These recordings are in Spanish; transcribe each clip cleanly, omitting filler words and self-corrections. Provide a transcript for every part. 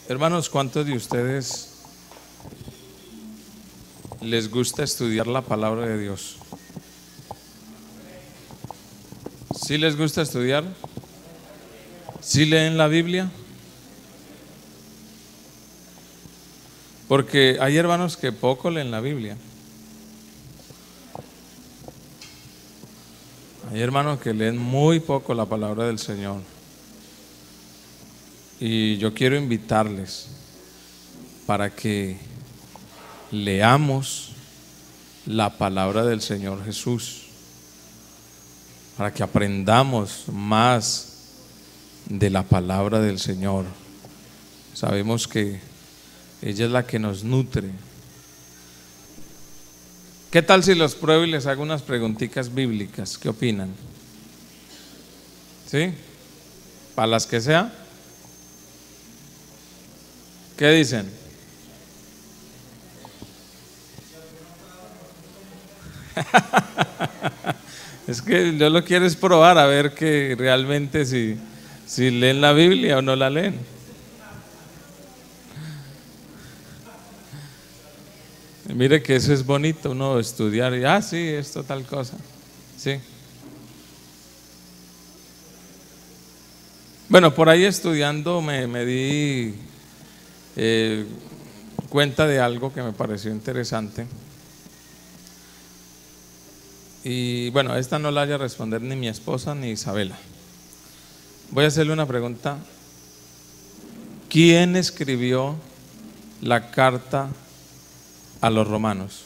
Hermanos, ¿cuántos de ustedes les gusta estudiar la palabra de Dios? ¿Sí les gusta estudiar? ¿Sí leen la Biblia? Porque hay hermanos que poco leen la Biblia. Hay hermanos que leen muy poco la palabra del Señor. Y yo quiero invitarles para que leamos la palabra del Señor Jesús, para que aprendamos más de la palabra del Señor. Sabemos que ella es la que nos nutre. ¿Qué tal si los pruebo y les hago unas preguntitas bíblicas? ¿Qué opinan? ¿Sí? ¿Para las que sea? ¿Qué dicen? Es que yo lo quiero es probar a ver que realmente si leen la Biblia o no la leen. Mire que eso es bonito, uno estudiar y sí, esto tal cosa. Sí. Bueno, por ahí estudiando me di cuenta de algo que me pareció interesante. Y bueno, esta no la vaya a responder ni mi esposa ni Isabela. Voy a hacerle una pregunta. ¿Quién escribió la carta a los romanos?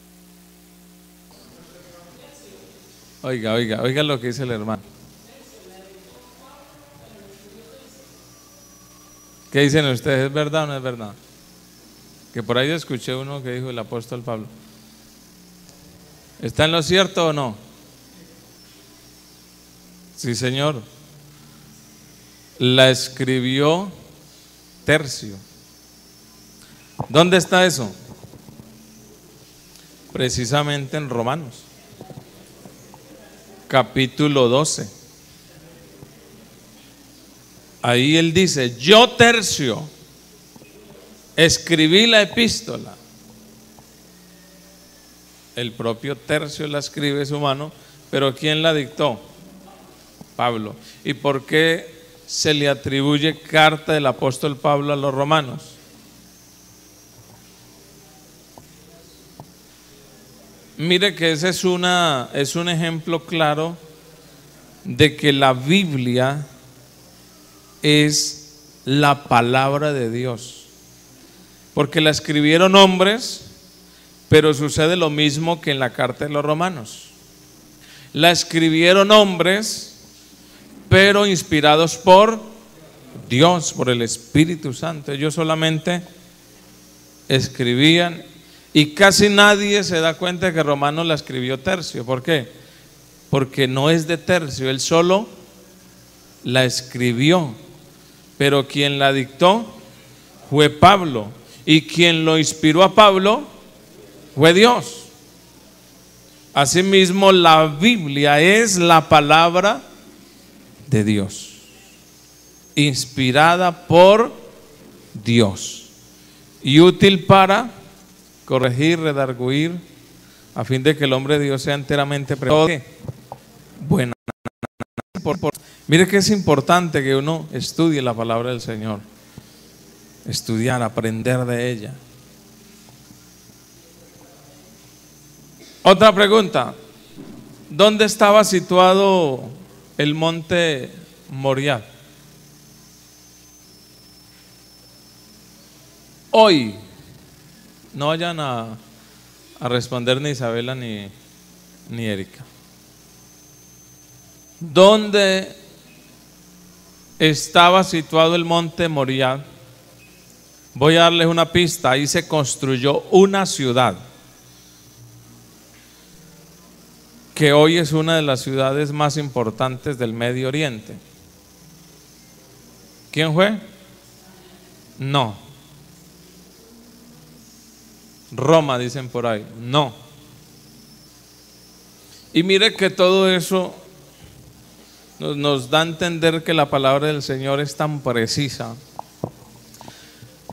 Oiga lo que dice el hermano. ¿Qué dicen ustedes? ¿Es verdad o no es verdad? Que por ahí escuché uno que dijo el apóstol Pablo. ¿Está en lo cierto o no? Sí, señor. La escribió Tercio. ¿Dónde está eso? Precisamente en Romanos, capítulo 12. Ahí él dice: yo, Tercio, escribí la epístola. El propio Tercio la escribe, es humano, pero ¿quién la dictó? Pablo. ¿Y por qué se le atribuye carta del apóstol Pablo a los romanos? Mire que ese es un ejemplo claro de que la Biblia es la palabra de Dios, porque la escribieron hombres, pero sucede lo mismo que en la carta de los romanos. La escribieron hombres, pero inspirados por Dios, por el Espíritu Santo. Ellos solamente escribían y casi nadie se da cuenta de que Romanos la escribió Tercio. ¿Por qué? Porque no es de Tercio, él solo la escribió, pero quien la dictó fue Pablo, y quien lo inspiró a Pablo fue Dios. Asimismo, la Biblia es la palabra de Dios, inspirada por Dios y útil para corregir, redarguir, a fin de que el hombre de Dios sea enteramente preparado. Buena. Mire que es importante que uno estudie la palabra del Señor, estudiar, aprender de ella. Otra pregunta: ¿dónde estaba situado el monte Moriah? Hoy, no vayan a responder ni Isabela ni Erika. ¿Dónde estaba situado el monte Moriah? Voy a darles una pista. Ahí se construyó una ciudad que hoy es una de las ciudades más importantes del Medio Oriente. ¿Quién fue? No. Roma, dicen por ahí. No. Y mire que todo eso nos da a entender que la palabra del Señor es tan precisa,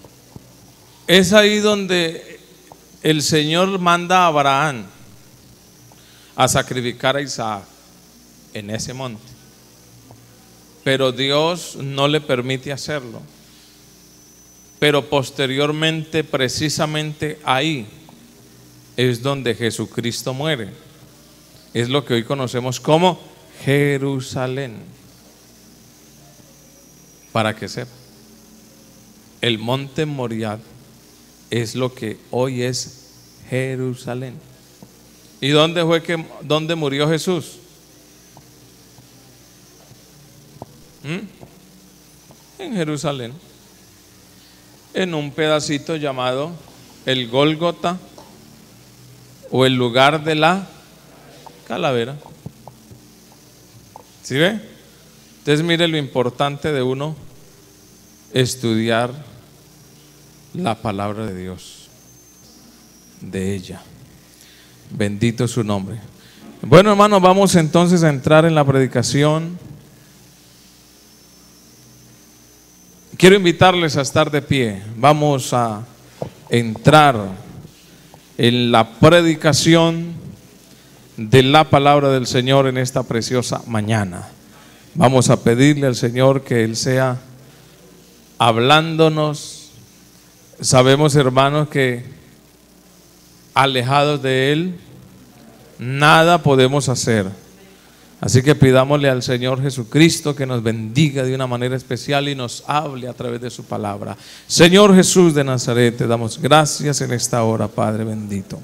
Es ahí donde el Señor manda a Abraham a sacrificar a Isaac, en ese monte. Pero Dios no le permite hacerlo. Pero posteriormente, precisamente ahí, es donde Jesucristo muere. Es lo que hoy conocemos como Jerusalén. Para que sepa, el monte Moriah es lo que hoy es Jerusalén. ¿Y dónde murió Jesús? En Jerusalén, en un pedacito llamado el Gólgota, o el lugar de la calavera. ¿Sí ve? Entonces mire lo importante de uno estudiar la palabra de Dios, de ella. Bendito su nombre. Bueno, hermanos, vamos entonces a entrar en la predicación. Quiero invitarles a estar de pie. Vamos a entrar en la predicación de la palabra del Señor en esta preciosa mañana. Vamos a pedirle al Señor que Él sea hablándonos. Sabemos, hermanos, que alejados de Él nada podemos hacer. Así que pidámosle al Señor Jesucristo que nos bendiga de una manera especial y nos hable a través de su palabra. Señor Jesús de Nazaret, te damos gracias en esta hora, Padre bendito.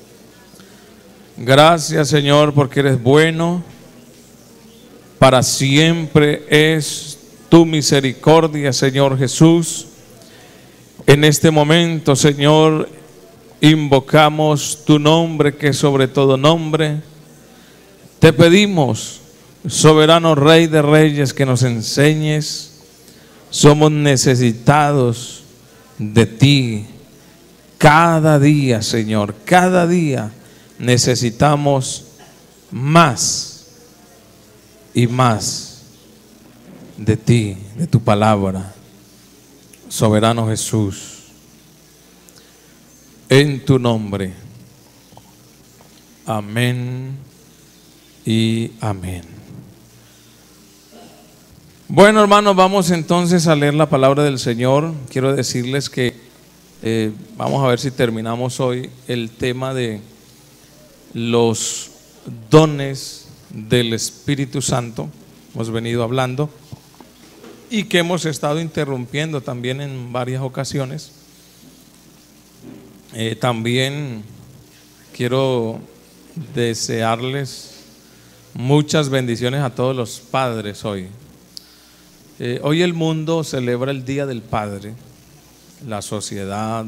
Gracias, Señor, porque eres bueno. Para siempre es tu misericordia, Señor Jesús. En este momento, Señor, invocamos tu nombre, que es sobre todo nombre. Te pedimos, soberano Rey de Reyes, que nos enseñes. Somos necesitados de ti cada día, Señor. Cada día necesitamos más y más de ti, de tu palabra, soberano Jesús. En tu nombre. Amén y amén. Bueno, hermanos, vamos entonces a leer la palabra del Señor. Quiero decirles que vamos a ver si terminamos hoy el tema de los dones del Espíritu Santo. Hemos venido hablando y que hemos estado interrumpiendo también en varias ocasiones. También quiero desearles muchas bendiciones a todos los padres hoy. Hoy el mundo celebra el Día del Padre, la sociedad.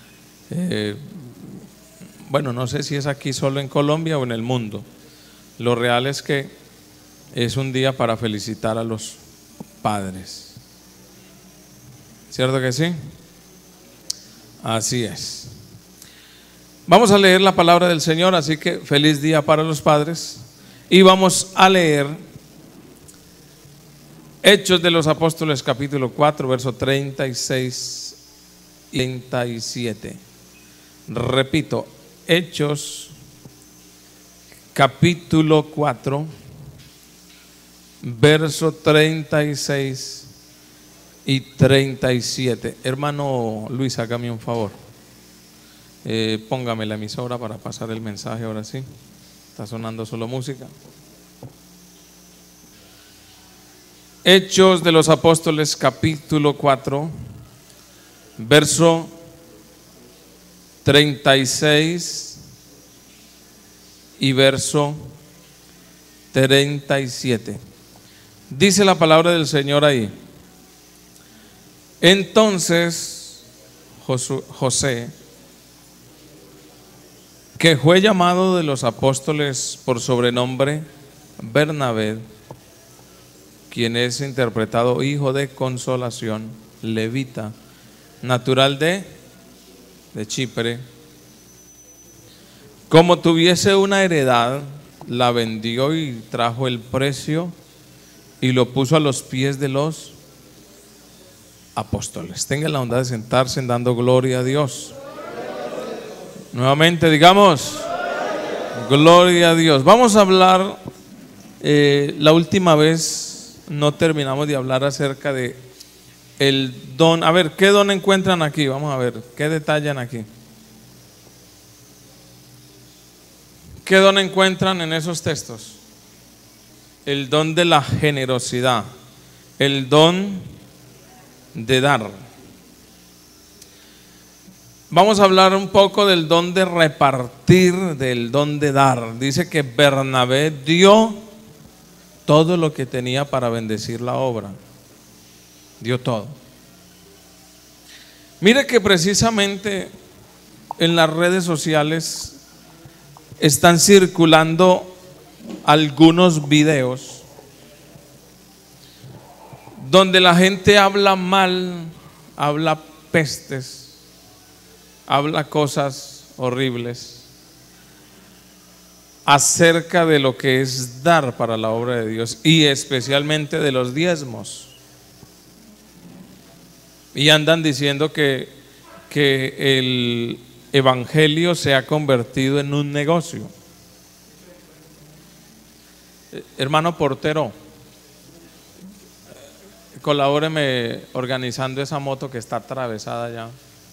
Bueno, no sé si es aquí solo en Colombia o en el mundo. Lo real es que es un día para felicitar a los padres. ¿Cierto que sí? Así es. Vamos a leer la palabra del Señor, así que feliz día para los padres. Y vamos a leer Hechos de los Apóstoles, capítulo 4, versos 36 y 37. Repito, Hechos, capítulo 4, verso 36 y 37. Hermano Luis, hágame un favor. Póngame la emisora para pasar el mensaje ahora sí. Está sonando solo música. Hechos de los Apóstoles, capítulo 4, verso 36 y verso 37. Dice la palabra del Señor ahí. Entonces José, que fue llamado de los apóstoles por sobrenombre Bernabé, quien es interpretado hijo de consolación, levita, natural de Chipre, como tuviese una heredad, la vendió y trajo el precio y lo puso a los pies de los apóstoles. Tengan la bondad de sentarse dando gloria a Dios. Nuevamente digamos, gloria a Dios. Vamos a hablar, la última vez no terminamos de hablar acerca de el don. A ver, ¿qué don encuentran aquí? Vamos a ver, ¿qué detallan aquí? ¿Qué don encuentran en esos textos? El don de la generosidad, el don de dar. Vamos a hablar un poco del don de repartir, del don de dar. Dice que Bernabé dio todo lo que tenía para bendecir la obra. Dio todo. Mire que precisamente en las redes sociales están circulando algunos videos donde la gente habla mal, habla pestes, habla cosas horribles acerca de lo que es dar para la obra de Dios y especialmente de los diezmos. Y andan diciendo que el evangelio se ha convertido en un negocio. Hermano portero, colabóreme organizando esa moto que está atravesada ya,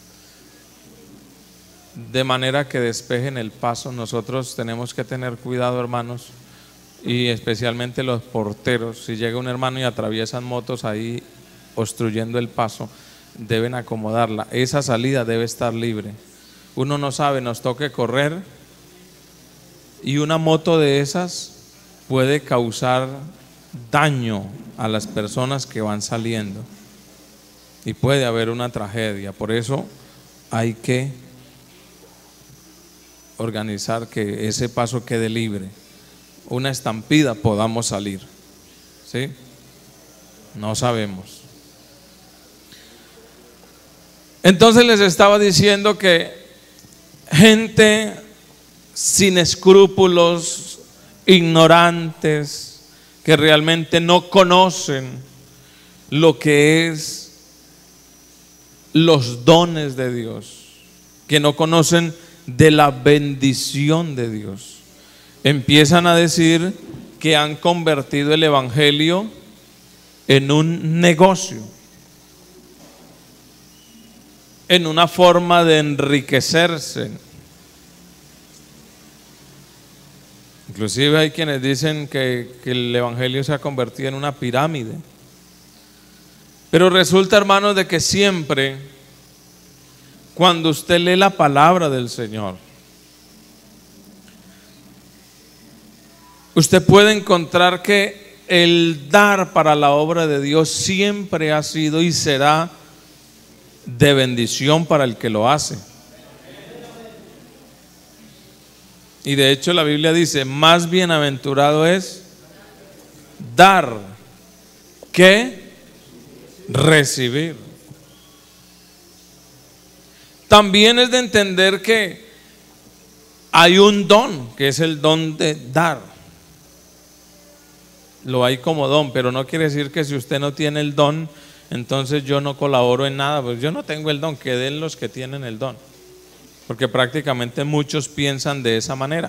de manera que despejen el paso. Nosotros tenemos que tener cuidado, hermanos, y especialmente los porteros. Si llega un hermano y atraviesan motos ahí obstruyendo el paso, deben acomodarla. Esa salida debe estar libre. Uno no sabe, nos toque correr y una moto de esas puede causar daño a las personas que van saliendo y puede haber una tragedia. Por eso hay que organizar que ese paso quede libre. Una estampida podamos salir, ¿sí? No sabemos. Entonces les estaba diciendo que gente sin escrúpulos, ignorantes, que realmente no conocen lo que es los dones de Dios, que no conocen de la bendición de Dios, empiezan a decir que han convertido el evangelio en un negocio, en una forma de enriquecerse. Inclusive hay quienes dicen que el evangelio se ha convertido en una pirámide. Pero resulta, hermanos, de que siempre cuando usted lee la palabra del Señor, usted puede encontrar que el dar para la obra de Dios siempre ha sido y será de bendición para el que lo hace. Y de hecho la Biblia dice, más bienaventurado es dar que recibir. También es de entender que hay un don, que es el don de dar. Lo hay como don, pero no quiere decir que si usted no tiene el don, entonces yo no colaboro en nada. Pues yo no tengo el don, que den los que tienen el don. Porque prácticamente muchos piensan de esa manera.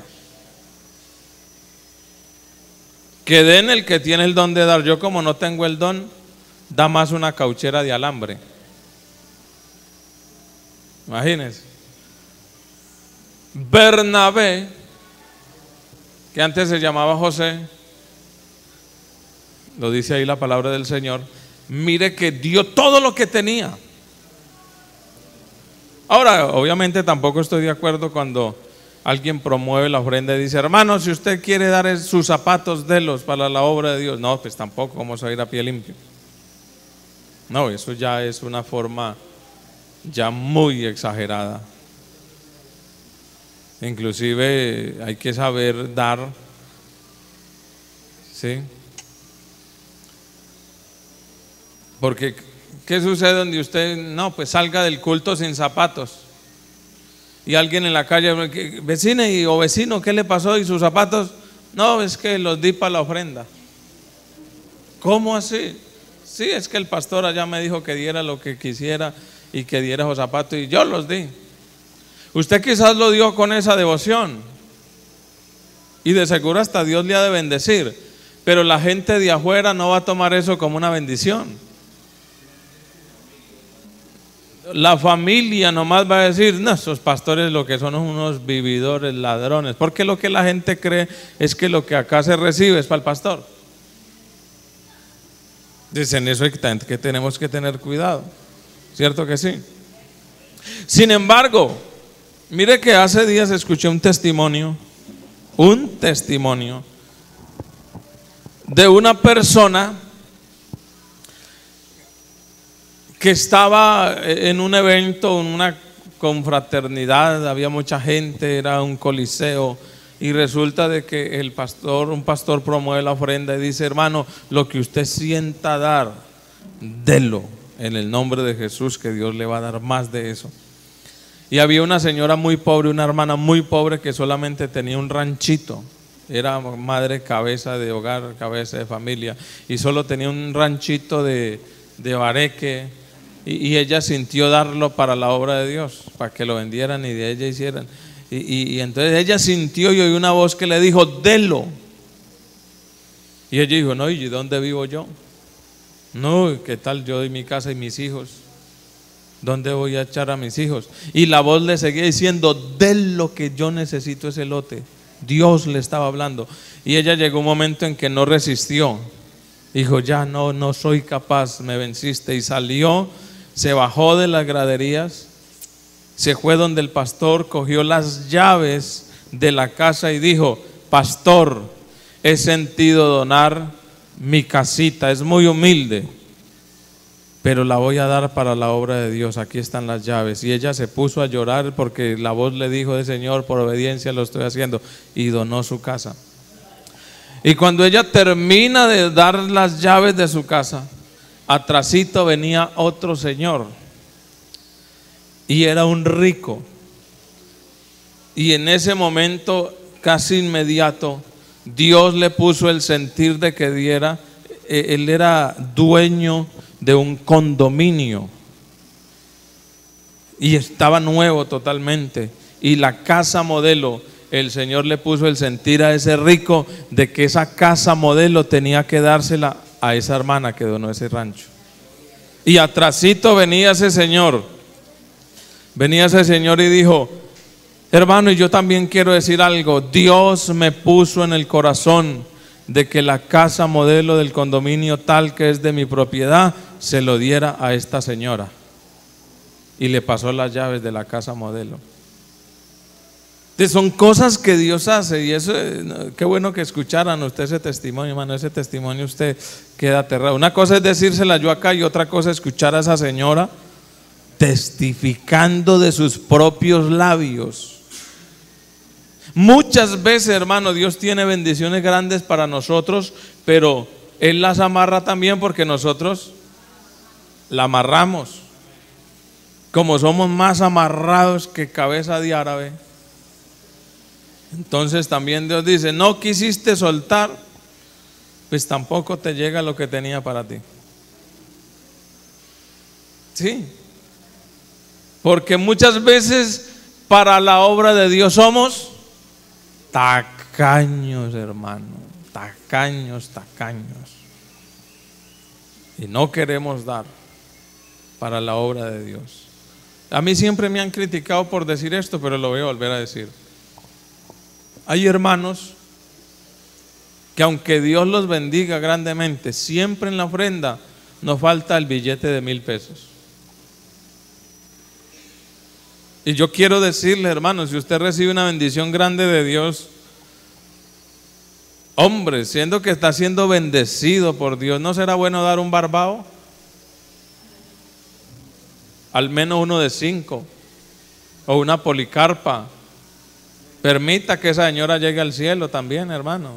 Que den el que tiene el don de dar. Yo como no tengo el don, da más una cauchera de alambre. Imagínense. Bernabé, que antes se llamaba José, lo dice ahí la palabra del Señor, mire que dio todo lo que tenía. Ahora, obviamente tampoco estoy de acuerdo cuando alguien promueve la ofrenda y dice, hermano, si usted quiere dar sus zapatos, délos para la obra de Dios. No, pues tampoco vamos a ir a pie limpio. No, eso ya es una forma ya muy exagerada. Inclusive hay que saber dar, ¿sí? Porque ¿qué sucede donde usted, no, pues salga del culto sin zapatos? Y alguien en la calle, vecina o vecino, ¿qué le pasó? ¿Y sus zapatos? No, es que los di para la ofrenda. ¿Cómo así? Sí, es que el pastor allá me dijo que diera lo que quisiera y que diera esos zapatos y yo los di. Usted quizás lo dio con esa devoción y de seguro hasta Dios le ha de bendecir, pero la gente de afuera no va a tomar eso como una bendición. La familia nomás va a decir, no, esos pastores lo que son unos vividores, ladrones, porque lo que la gente cree es que lo que acá se recibe es para el pastor. Dicen eso que tenemos que tener cuidado, ¿cierto que sí? Sin embargo, mire que hace días escuché un testimonio de una persona que estaba en un evento, en una confraternidad, había mucha gente, era un coliseo, y resulta de que un pastor promueve la ofrenda y dice: hermano, lo que usted sienta dar, délo en el nombre de Jesús, que Dios le va a dar más de eso. Y había una señora muy pobre, una hermana muy pobre, que solamente tenía un ranchito, era madre cabeza de hogar, cabeza de familia, y solo tenía un ranchito de bareque, y ella sintió darlo para la obra de Dios, para que lo vendieran y de ella hicieran. Y entonces ella sintió y oyó una voz que le dijo: délo. Y ella dijo: no, ¿y dónde vivo yo? No, ¿qué tal yo y mi casa y mis hijos? ¿Dónde voy a echar a mis hijos? Y la voz le seguía diciendo: délo, que yo necesito ese lote. Dios le estaba hablando. Y ella llegó un momento en que no resistió. Dijo: ya no soy capaz, me venciste. Y salió, se bajó de las graderías, se fue donde el pastor, cogió las llaves de la casa y dijo: pastor, he sentido donar mi casita, es muy humilde, pero la voy a dar para la obra de Dios, aquí están las llaves. Y ella se puso a llorar porque la voz le dijo: de Señor, por obediencia lo estoy haciendo, y donó su casa. Y cuando ella termina de dar las llaves de su casa, atrasito venía otro señor, y era un rico, y en ese momento casi inmediato Dios le puso el sentir de que diera. Él era dueño de un condominio y estaba nuevo totalmente, y la casa modelo, el Señor le puso el sentir a ese rico de que esa casa modelo tenía que dársela a esa hermana que donó ese rancho. Y atrasito venía ese señor y dijo: hermano, y yo también quiero decir algo. Dios me puso en el corazón de que la casa modelo del condominio tal que es de mi propiedad se lo diera a esta señora. Y le pasó las llaves de la casa modelo. Entonces, son cosas que Dios hace, y eso, qué bueno que escucharan usted ese testimonio, hermano. Ese testimonio usted queda aterrado. Una cosa es decírsela yo acá, y otra cosa es escuchar a esa señora testificando de sus propios labios. Muchas veces, hermano, Dios tiene bendiciones grandes para nosotros, pero Él las amarra también porque nosotros la amarramos. Como somos más amarrados que cabeza de árabe, entonces también Dios dice: no quisiste soltar, pues tampoco te llega lo que tenía para ti. Sí, porque muchas veces para la obra de Dios somos tacaños, hermano, tacaños. Y no queremos dar para la obra de Dios. A mí siempre me han criticado por decir esto, pero lo voy a volver a decir. Hay hermanos que, aunque Dios los bendiga grandemente, siempre en la ofrenda nos falta el billete de 1,000 pesos. Y yo quiero decirle, hermano, si usted recibe una bendición grande de Dios, hombre, siendo que está siendo bendecido por Dios, ¿no será bueno dar un barbao? Al menos uno de 5, o una policarpa. Permita que esa señora llegue al cielo también, hermano.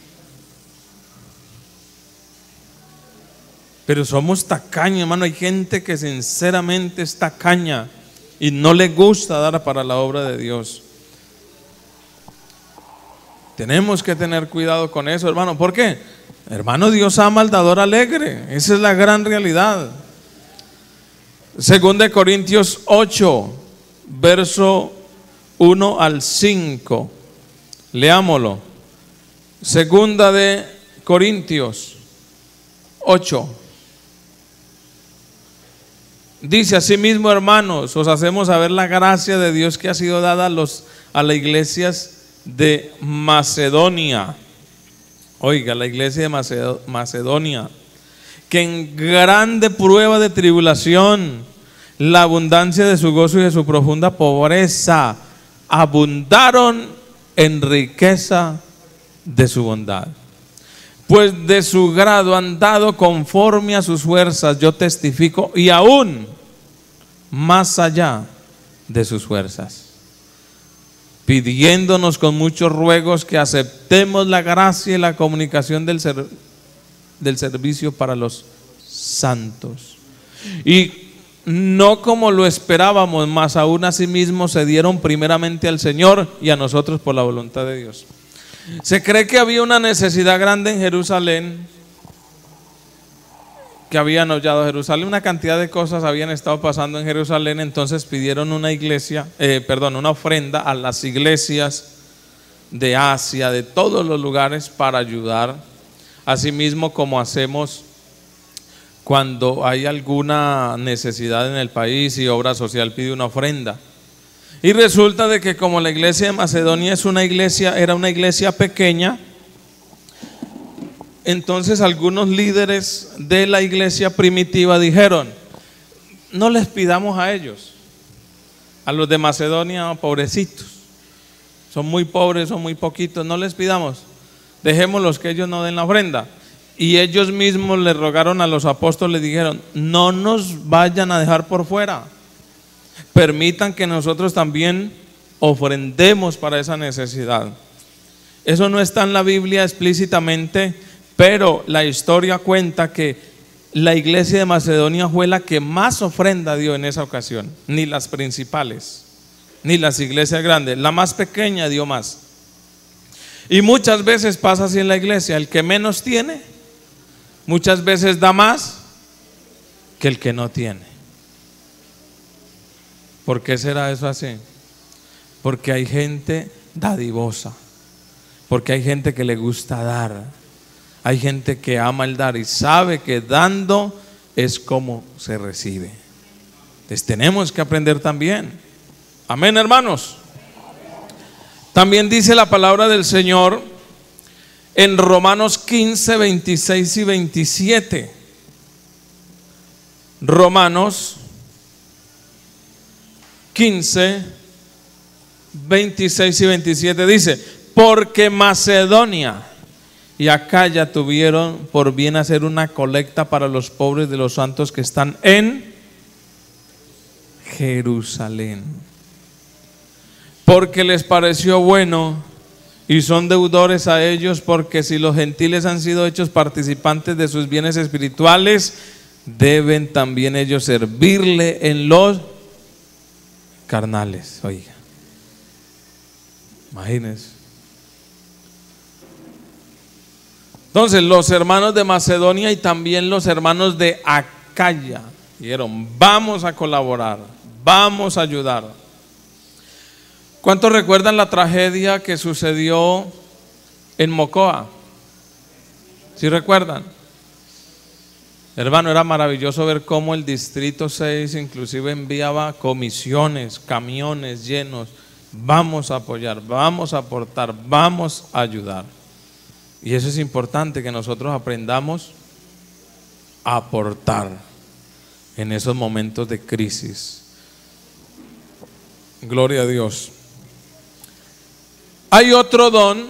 Pero somos tacaños, hermano. Hay gente que sinceramente es tacaña y no le gusta dar para la obra de Dios. Tenemos que tener cuidado con eso, hermano. ¿Por qué? Hermano, Dios ama al dador alegre. Esa es la gran realidad. Segunda de Corintios 8, verso 1 al 5. Leámoslo. Segunda de Corintios 8. Dice: asimismo, hermanos, os hacemos saber la gracia de Dios que ha sido dada a las iglesias de Macedonia. Oiga, la iglesia de Macedonia, que en grande prueba de tribulación, la abundancia de su gozo y de su profunda pobreza, abundaron en riqueza de su bondad. Pues de su grado han dado conforme a sus fuerzas, yo testifico, y aún más allá de sus fuerzas, pidiéndonos con muchos ruegos que aceptemos la gracia y la comunicación del servicio para los santos. Y no como lo esperábamos, mas aún asimismo se dieron primeramente al Señor y a nosotros por la voluntad de Dios. Se cree que había una necesidad grande en Jerusalén, que habían hollado Jerusalén, una cantidad de cosas habían estado pasando en Jerusalén. Entonces pidieron una ofrenda a las iglesias de Asia, de todos los lugares, para ayudar. Asimismo, como hacemos cuando hay alguna necesidad en el país y obra social pide una ofrenda. Y resulta de que como la iglesia de Macedonia era una iglesia pequeña, entonces algunos líderes de la iglesia primitiva dijeron: no les pidamos a ellos, a los de Macedonia, pobrecitos, son muy pobres, son muy poquitos, no les pidamos, dejémoslos que ellos no den la ofrenda. Y ellos mismos le rogaron a los apóstoles, dijeron: no nos vayan a dejar por fuera, permitan que nosotros también ofrendemos para esa necesidad. Eso no está en la Biblia explícitamente, pero la historia cuenta que la iglesia de Macedonia fue la que más ofrenda dio en esa ocasión. Ni las principales, ni las iglesias grandes, la más pequeña dio más. Y muchas veces pasa así en la iglesia: el que menos tiene muchas veces da más que el que no tiene. ¿Por qué será eso así? Porque hay gente dadivosa, porque hay gente que le gusta dar, hay gente que ama el dar y sabe que dando es como se recibe. Entonces tenemos que aprender también. Amén, hermanos. También dice la palabra del Señor en Romanos 15, 26 y 27. Romanos 15, 26 y 27 dice: porque Macedonia y Acaya tuvieron por bien hacer una colecta para los pobres de los santos que están en Jerusalén, porque les pareció bueno, y son deudores a ellos, porque si los gentiles han sido hechos participantes de sus bienes espirituales, deben también ellos servirle en los carnales. Oiga, imagínense. Entonces los hermanos de Macedonia y también los hermanos de Acaya dijeron: vamos a colaborar, vamos a ayudar. ¿Cuántos recuerdan la tragedia que sucedió en Mocoa? ¿Sí recuerdan? Hermano, era maravilloso ver cómo el Distrito 6 inclusive enviaba comisiones, camiones llenos. Vamos a apoyar, vamos a aportar, vamos a ayudar. Y eso es importante, que nosotros aprendamos a aportar en esos momentos de crisis. Gloria a Dios. Hay otro don.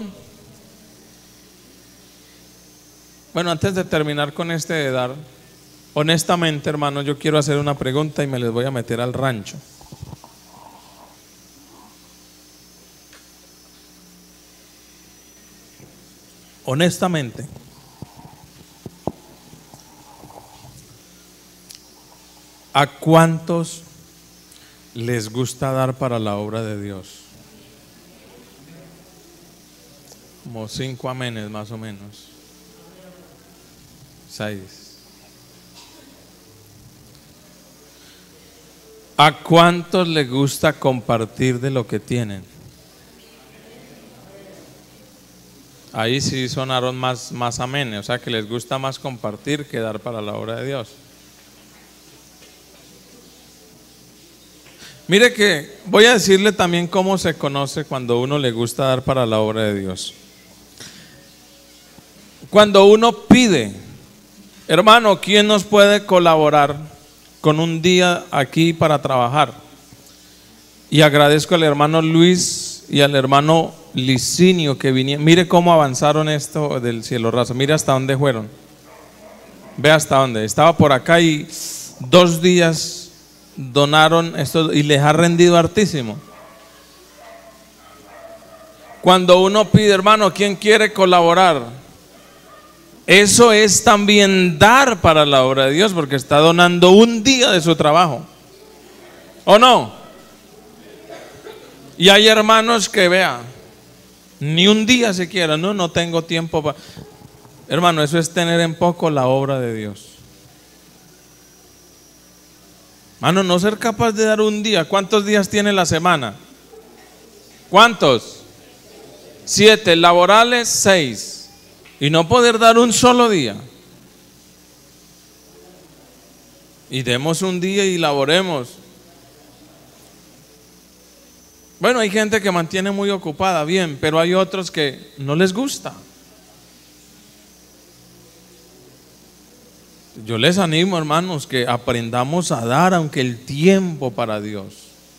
Bueno, antes de terminar con este de dar, honestamente, hermano, yo quiero hacer una pregunta y me les voy a meter al rancho. Honestamente, ¿a cuántos les gusta dar para la obra de Dios? Como 5 amenes más o menos. 6. ¿A cuántos les gusta compartir de lo que tienen? Ahí sí sonaron más amén, o sea que les gusta más compartir que dar para la obra de Dios. Mire que voy a decirle también cómo se conoce cuando uno le gusta dar para la obra de Dios. Cuando uno pide, hermano, ¿quién nos puede colaborar con un día aquí para trabajar? Y agradezco al hermano Luis y al hermano Licinio que vinieron. Mire cómo avanzaron esto del cielo raso. Mire hasta dónde fueron. Ve hasta dónde. Estaba por acá y 2 días donaron esto y les ha rendido hartísimo. Cuando uno pide, hermano, ¿quién quiere colaborar? Eso es también dar para la obra de Dios, porque está donando un día de su trabajo. ¿O no? Y hay hermanos que vean, ni un día siquiera, no tengo tiempo para... Hermano, eso es tener en poco la obra de Dios. Hermano, no ser capaz de dar un día. ¿Cuántos días tiene la semana? ¿Cuántos? 7, laborales 6. Y no poder dar un solo día. Y demos un día y laboremos. Bueno, hay gente que mantiene muy ocupada, bien, pero hay otros que no les gusta. Yo les animo, hermanos, que aprendamos a dar, aunque el tiempo para Dios.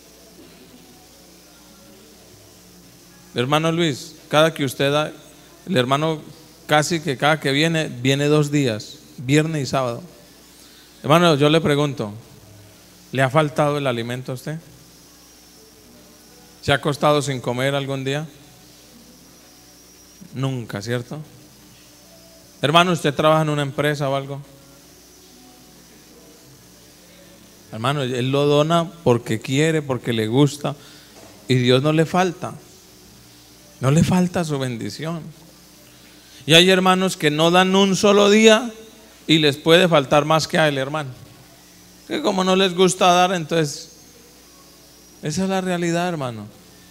Hermano Luis, cada que usted da, el hermano casi que cada que viene 2 días, viernes y sábado. Hermano, yo le pregunto, ¿le ha faltado el alimento a usted? ¿Se ha acostado sin comer algún día? Nunca, ¿cierto? Hermano, ¿usted trabaja en una empresa o algo? Hermano, él lo dona porque quiere, porque le gusta, y Dios no le falta. No le falta su bendición. Y hay hermanos que no dan un solo día y les puede faltar más que a él, hermano. Que como no les gusta dar, entonces esa es la realidad, hermano.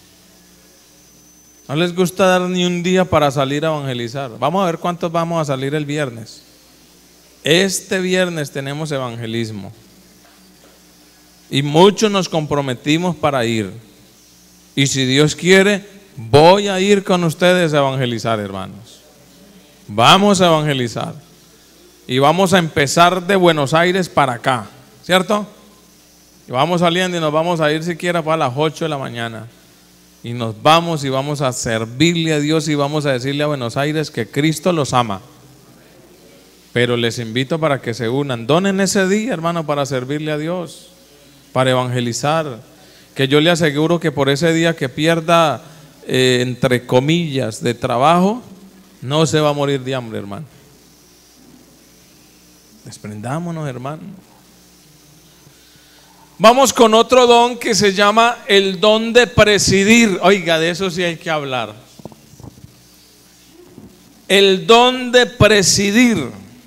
No les gusta dar ni un día para salir a evangelizar. Vamos a ver cuántos vamos a salir el viernes. Este viernes tenemos evangelismo. Y muchos nos comprometimos para ir. Y si Dios quiere, voy a ir con ustedes a evangelizar, hermanos. Vamos a evangelizar. Y vamos a empezar de Buenos Aires para acá, ¿cierto? Y vamos saliendo y nos vamos a ir siquiera para las 8 de la mañana. Y nos vamos y vamos a servirle a Dios y vamos a decirle a Buenos Aires que Cristo los ama. Pero les invito para que se unan. Donen ese día, hermano, para servirle a Dios, para evangelizar. Que yo le aseguro que por ese día que pierda, entre comillas, de trabajo, no se va a morir de hambre, hermano. Desprendámonos, hermano. Vamos con otro don que se llama el don de presidir. Oiga, de eso sí hay que hablar. El don de presidir.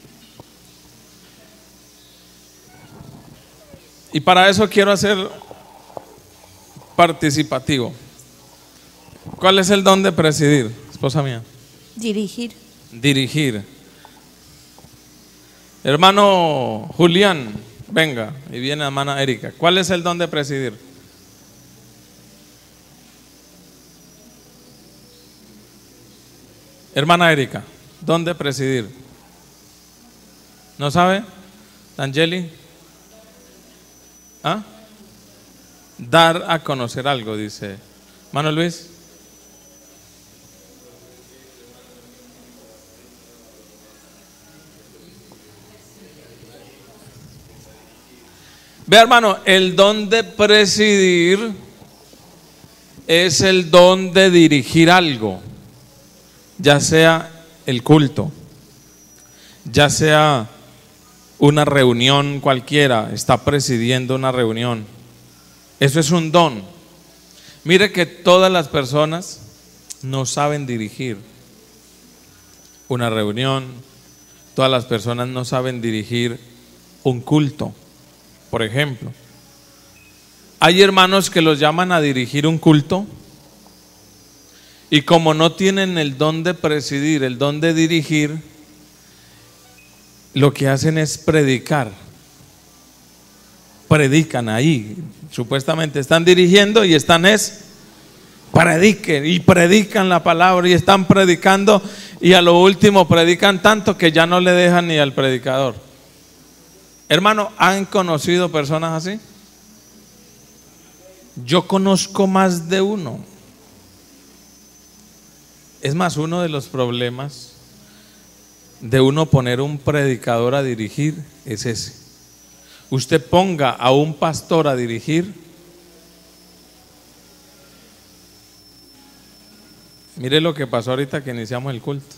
Y para eso quiero hacer participativo. ¿Cuál es el don de presidir, esposa mía? Dirigir. Dirigir. Hermano Julián, venga, y viene la hermana Erika. ¿Cuál es el don de presidir? Hermana Erika, don de presidir. ¿No sabe? Angeli. ¿Ah? Dar a conocer algo, dice. Hermano Luis. Ve, hermano, el don de presidir es el don de dirigir algo, ya sea el culto, ya sea una reunión cualquiera, está presidiendo una reunión. Eso es un don. Mire que todas las personas no saben dirigir una reunión, todas las personas no saben dirigir un culto. Por ejemplo, hay hermanos que los llaman a dirigir un culto y como no tienen el don de presidir, el don de dirigir, lo que hacen es predicar. Predican ahí, supuestamente están dirigiendo y predican la palabra y están predicando, y a lo último predican tanto que ya no le dejan ni al predicador. Hermano, ¿han conocido personas así? Yo conozco más de uno. Es más, uno de los problemas de uno poner un predicador a dirigir es ese. Usted ponga a un pastor a dirigir. Mire lo que pasó ahorita que iniciamos el culto.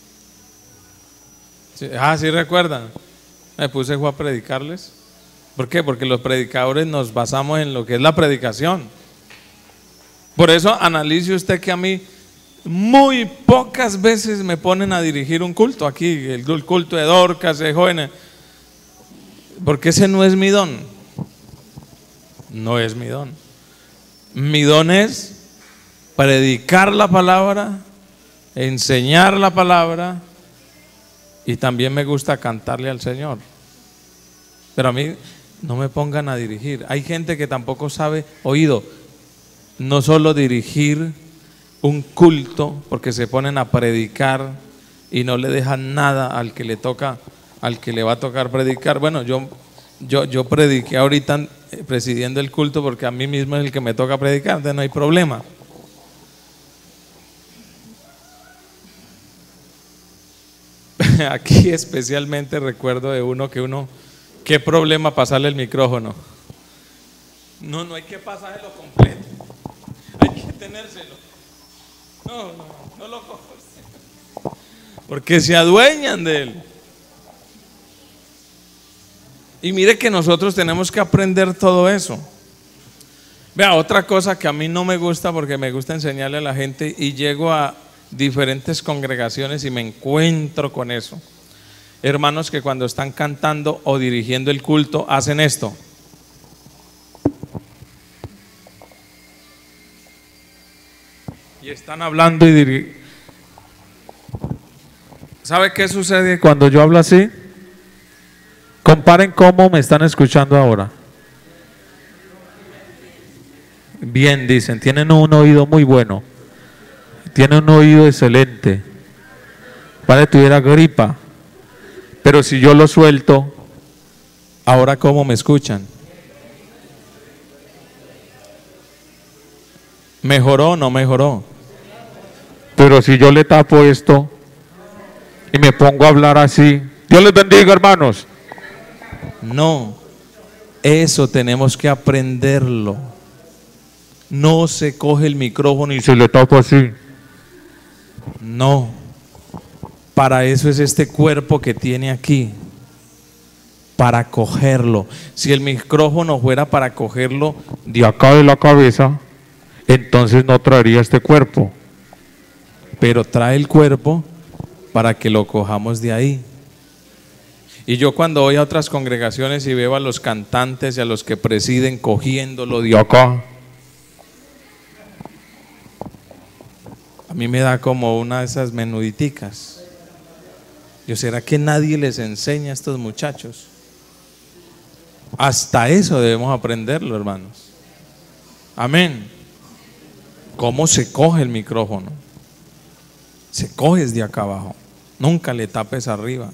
¿Sí recuerdan? Me puse a predicarles. ¿Por qué? Porque los predicadores nos basamos en lo que es la predicación. Por eso analice usted que a mí muy pocas veces me ponen a dirigir un culto. Aquí el culto de Dorcas, de jóvenes, porque ese no es mi don. No es mi don. Mi don es predicar la palabra, enseñar la palabra, y también me gusta cantarle al Señor. Pero a mí no me pongan a dirigir. Hay gente que tampoco sabe, oído, no solo dirigir un culto, porque se ponen a predicar y no le dejan nada al que le toca, al que le va a tocar predicar. Bueno, yo prediqué ahorita presidiendo el culto porque a mí mismo es el que me toca predicar, entonces no hay problema. Aquí especialmente recuerdo de uno qué problema pasarle el micrófono. No hay que pasárselo completo, hay que tenérselo. No lo cojo, porque se adueñan de él. Y mire que nosotros tenemos que aprender todo eso. Vea, otra cosa que a mí no me gusta, porque me gusta enseñarle a la gente y llego a diferentes congregaciones y me encuentro con eso. Hermanos que cuando están cantando o dirigiendo el culto hacen esto. Y están hablando y dirigiendo. ¿Sabe qué sucede cuando yo hablo así? Comparen cómo me están escuchando ahora. Bien, dicen, tienen un oído muy bueno. Tienen un oído excelente. Padre, tuviera gripa. Pero si yo lo suelto, ahora ¿cómo me escuchan? ¿Mejoró o no mejoró? Pero si yo le tapo esto y me pongo a hablar así, Dios les bendiga, hermanos. No, eso tenemos que aprenderlo. No se coge el micrófono y se le tapa así. No, para eso es este cuerpo que tiene aquí, para cogerlo. Si el micrófono fuera para cogerlo de acá de la cabeza, entonces no traería este cuerpo. Pero trae el cuerpo para que lo cojamos de ahí. Y yo cuando voy a otras congregaciones y veo a los cantantes y a los que presiden cogiéndolo de acá, a mí me da como una de esas menuditicas. ¿Será que nadie les enseña a estos muchachos? Hasta eso debemos aprenderlo, hermanos. Amén. ¿Cómo se coge el micrófono? Se coge desde acá abajo. Nunca le tapes arriba.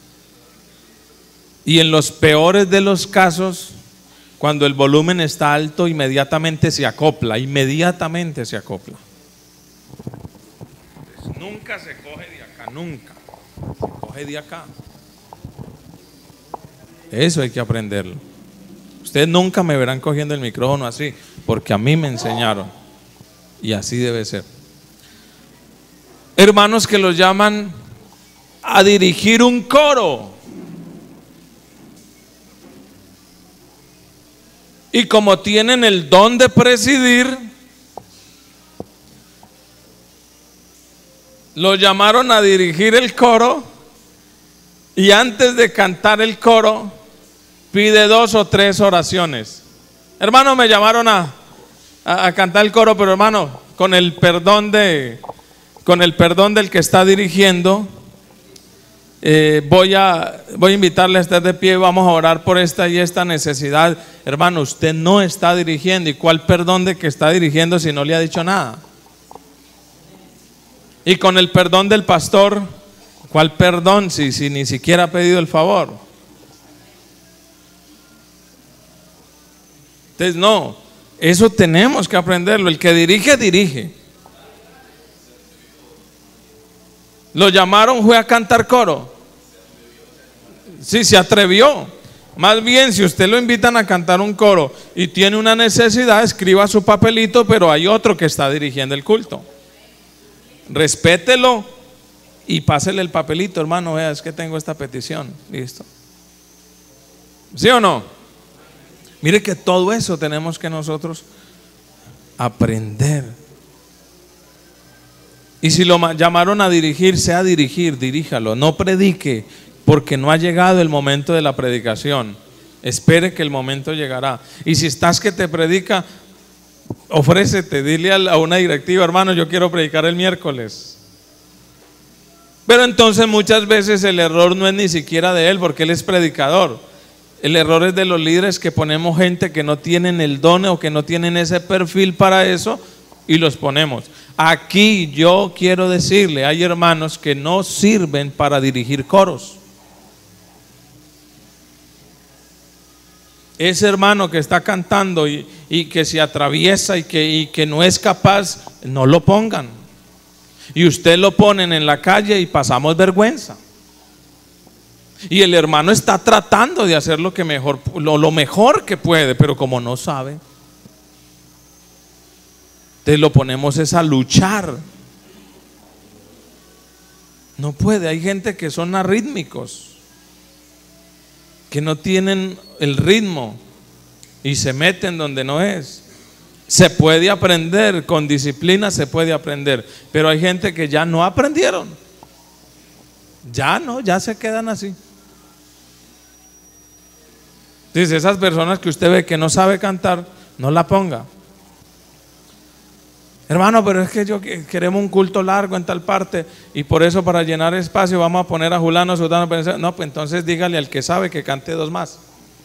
Y en los peores de los casos, cuando el volumen está alto, inmediatamente se acopla. Inmediatamente se acopla. Nunca se coge de acá, nunca. Se coge de acá. Eso hay que aprenderlo. Ustedes nunca me verán cogiendo el micrófono así, porque a mí me enseñaron. Y así debe ser. Hermanos que los llaman a dirigir un coro. Y como tienen el don de presidir, lo llamaron a dirigir el coro y antes de cantar el coro pide 2 o 3 oraciones. Hermano, me llamaron a cantar el coro, pero hermano, con el perdón del que está dirigiendo, voy a invitarle a estar de pie. Vamos a orar por esta y esta necesidad. Hermano, usted no está dirigiendo. ¿Y cuál perdón de que está dirigiendo si no le ha dicho nada? Y con el perdón del pastor, ¿cuál perdón si ni siquiera ha pedido el favor? Entonces no, eso tenemos que aprenderlo. El que dirige, dirige. Lo llamaron, fue a cantar coro. Sí, se atrevió. Más bien, si usted lo invitan a cantar un coro y tiene una necesidad, escriba su papelito, pero hay otro que está dirigiendo el culto. Respételo y pásele el papelito, hermano, vea, es que tengo esta petición. Listo. ¿Sí o no? Mire que todo eso tenemos que nosotros aprender. Y si lo llamaron a dirigir, sea dirigir, diríjalo. No predique porque no ha llegado el momento de la predicación. Espere que el momento llegará. Y si estás que te predica, ofrécete, dile a una directiva, hermano, yo quiero predicar el miércoles. Pero entonces muchas veces el error no es ni siquiera de él, porque él es predicador. El error es de los líderes, que ponemos gente que no tienen el don o que no tienen ese perfil para eso y los ponemos. Aquí yo quiero decirle, hay hermanos que no sirven para dirigir coros. Ese hermano que está cantando y que se atraviesa y que no es capaz, no lo pongan. Y usted lo ponen en la calle y pasamos vergüenza. Y el hermano está tratando de hacer lo mejor que puede, pero como no sabe, entonces lo ponemos es a luchar. No puede, hay gente que son arrítmicos, que no tienen el ritmo y se meten donde no es. Se puede aprender, con disciplina se puede aprender, pero hay gente que ya no aprendieron. Ya no, ya se quedan así. Dice, esas personas que usted ve que no sabe cantar, no la ponga. Hermano, pero es que queremos un culto largo en tal parte y por eso, para llenar espacio, vamos a poner a Julano, Sutano, Perencejo. No, pues entonces dígale al que sabe que cante 2 más.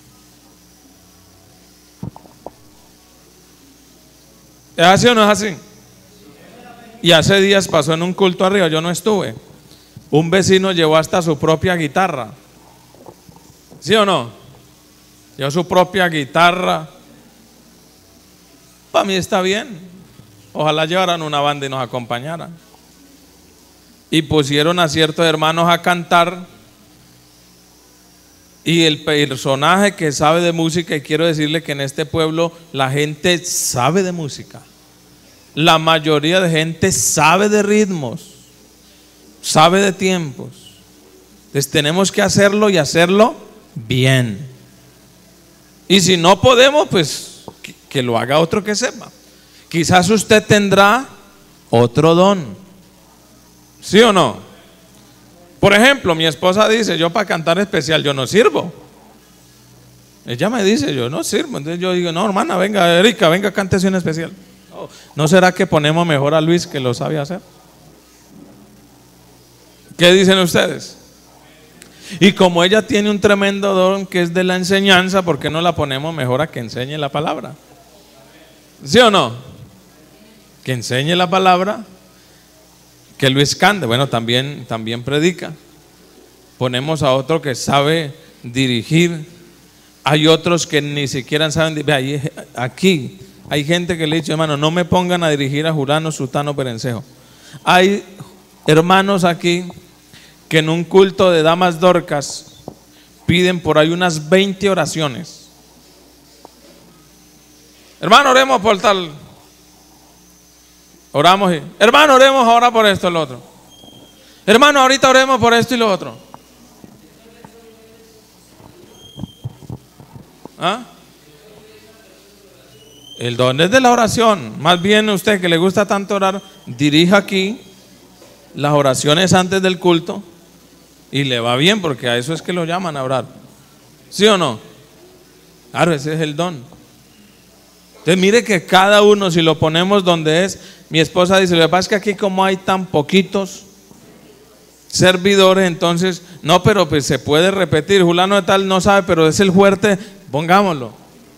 ¿Es así o no es así? Y hace días pasó en un culto arriba, yo no estuve. Un vecino llevó hasta su propia guitarra. ¿Sí o no? Llevó su propia guitarra. Para mí está bien. Ojalá llevaran una banda y nos acompañaran. Y pusieron a ciertos hermanos a cantar. Y el personaje que sabe de música, y quiero decirle que en este pueblo la gente sabe de música. La mayoría de gente sabe de ritmos, sabe de tiempos. Entonces tenemos que hacerlo y hacerlo bien. Y si no podemos, pues que lo haga otro que sepa. Quizás usted tendrá otro don. ¿Sí o no? Por ejemplo, mi esposa dice, yo para cantar especial yo no sirvo. Ella me dice, yo no sirvo. Entonces yo digo, no, hermana, venga, Erika, venga, cántese una especial. ¿No será que ponemos mejor a Luis, que lo sabe hacer? ¿Qué dicen ustedes? Y como ella tiene un tremendo don que es de la enseñanza, ¿por qué no la ponemos mejor a que enseñe la palabra? ¿Sí o no? Que enseñe la palabra, que Luis cante. Bueno, también predica. Ponemos a otro que sabe dirigir. Hay otros que ni siquiera saben. Aquí hay gente que le ha dicho, hermano, no me pongan a dirigir a Julano, Sutano, Perencejo. Hay hermanos aquí que en un culto de damas dorcas piden por ahí unas 20 oraciones. Hermano, oremos por tal. Oramos y, hermano, oremos ahora por esto y lo otro. Hermano, ahorita oremos por esto y lo otro. ¿Ah? El don es de la oración. Más bien usted que le gusta tanto orar, dirija aquí las oraciones antes del culto Y le va bien porque a eso es que lo llaman a orar. ¿Sí o no? Claro, ese es el don. Entonces mire que cada uno, si lo ponemos donde es, mi esposa dice, lo que pasa es que aquí como hay tan poquitos servidores, entonces, no, pero pues se puede repetir, fulano de tal no sabe, pero es el fuerte, pongámoslo.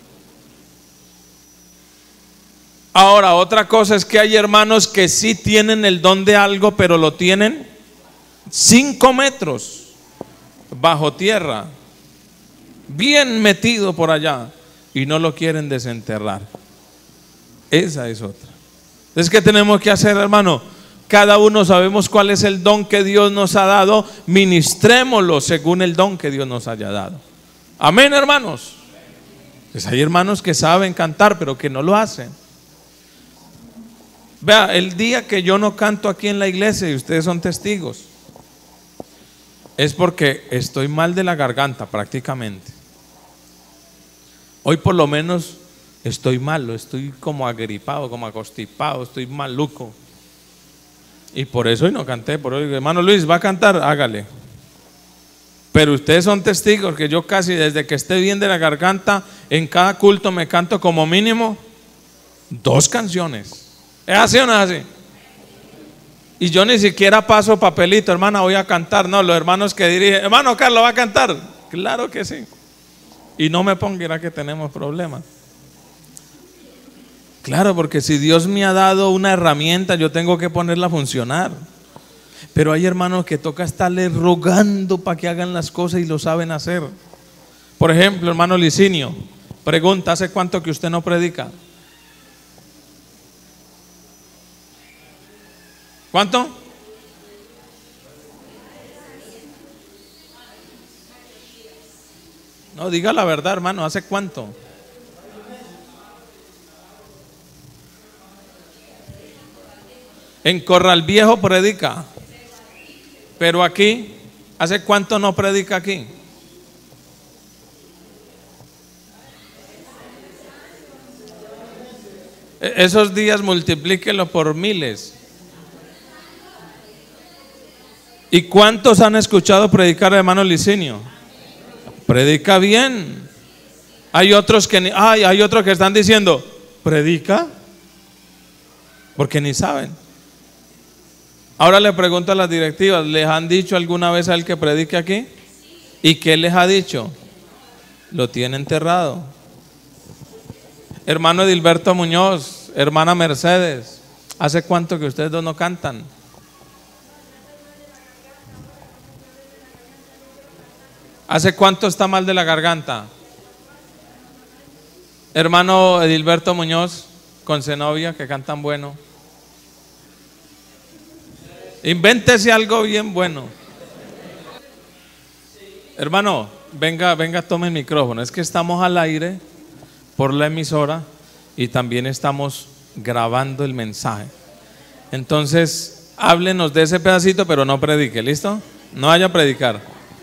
Ahora, otra cosa es que hay hermanos que sí tienen el don de algo, pero lo tienen 5 metros bajo tierra, bien metido por allá, y no lo quieren desenterrar. Esa es otra. Entonces, ¿qué tenemos que hacer, hermano? Cada uno sabemos cuál es el don que Dios nos ha dado, ministrémoslo según el don que Dios nos haya dado. Amén, hermanos. Pues hay hermanos que saben cantar, pero que no lo hacen. Vea, el día que yo no canto aquí en la iglesia, y ustedes son testigos, es porque estoy mal de la garganta prácticamente. Hoy por lo menos estoy malo, estoy como agripado, como acostipado, estoy maluco. Y por eso hoy no canté, por hoy, hermano Luis, ¿va a cantar? Hágale. Pero ustedes son testigos que yo casi desde que esté bien de la garganta, en cada culto me canto como mínimo 2 canciones. ¿Es así o no es así? Y yo ni siquiera paso papelito, hermana, voy a cantar. No, los hermanos que dirigen, hermano Carlos, ¿va a cantar? Claro que sí. Y no me ponga que tenemos problemas. Claro, porque si Dios me ha dado una herramienta, yo tengo que ponerla a funcionar. Pero hay hermanos que toca estarle rogando para que hagan las cosas y lo saben hacer. Por ejemplo, hermano Licinio, pregunta, ¿hace cuánto que usted no predica? ¿Cuánto? No, diga la verdad, hermano, ¿hace cuánto? En Corral Viejo predica. Pero aquí, ¿hace cuánto no predica aquí? Esos días multiplíquenlo por miles. ¿Y cuántos han escuchado predicar al hermano Licinio? Predica bien. Hay otros que hay otros que están diciendo, ¿predica? Porque ni saben. Ahora le pregunto a las directivas, ¿les han dicho alguna vez a él que predique aquí? ¿Y qué les ha dicho? Lo tiene enterrado. Hermano Edilberto Muñoz, hermana Mercedes, ¿hace cuánto que ustedes dos no cantan? ¿Hace cuánto está mal de la garganta? Hermano Edilberto Muñoz, con Zenobia, que cantan bueno. Invéntese algo bien bueno. Hermano, venga, tome el micrófono. Es que estamos al aire por la emisora y también estamos grabando el mensaje. Entonces, háblenos de ese pedacito, pero no predique, ¿listo? No vaya a predicar.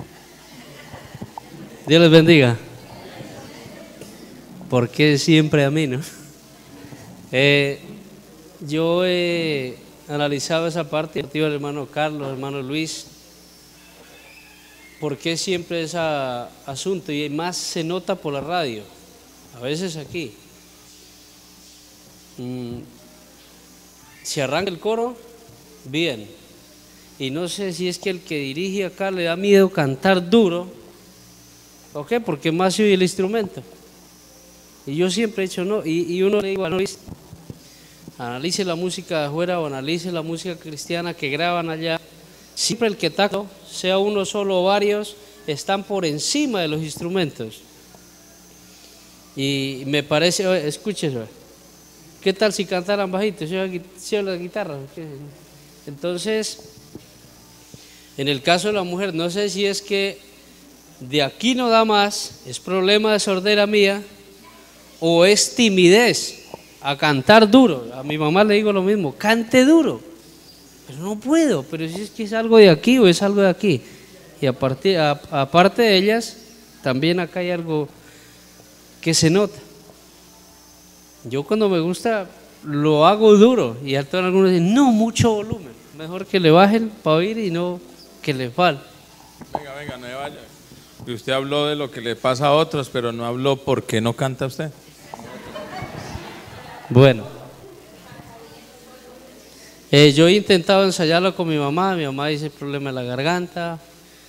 Dios les bendiga. ¿Por qué siempre a mí, no? Yo he analizado esa parte, el hermano Carlos, hermano Luis. ¿Por qué siempre ese asunto? Y más se nota por la radio, a veces aquí. Si arranca el coro, bien. Y no sé si es que el que dirige acá le da miedo cantar duro. ¿Por qué? Porque más se oye el instrumento. Y yo siempre he dicho no. Y uno le digo, analice la música de afuera o analice la música cristiana que graban allá. Siempre el que toca, sea uno solo o varios, están por encima de los instrumentos. Y me parece, escúchese, ¿qué tal si cantaran bajito? ¿Sí la guitarra? Entonces, en el caso de la mujer, no sé si es que de aquí no da más, es problema de sordera mía o es timidez a cantar duro. A mi mamá le digo lo mismo, cante duro, pero no puedo, pero si es que es algo de aquí o es algo de aquí. Y aparte de ellas, también acá hay algo que se nota. Yo cuando me gusta lo hago duro y algunos dicen, no, mucho volumen, mejor que le bajen para oír y no que le falte. Venga, venga, no me vaya. Y usted habló de lo que le pasa a otros, pero no habló por qué no canta usted. Bueno, yo he intentado ensayarlo con mi mamá dice problema de la garganta,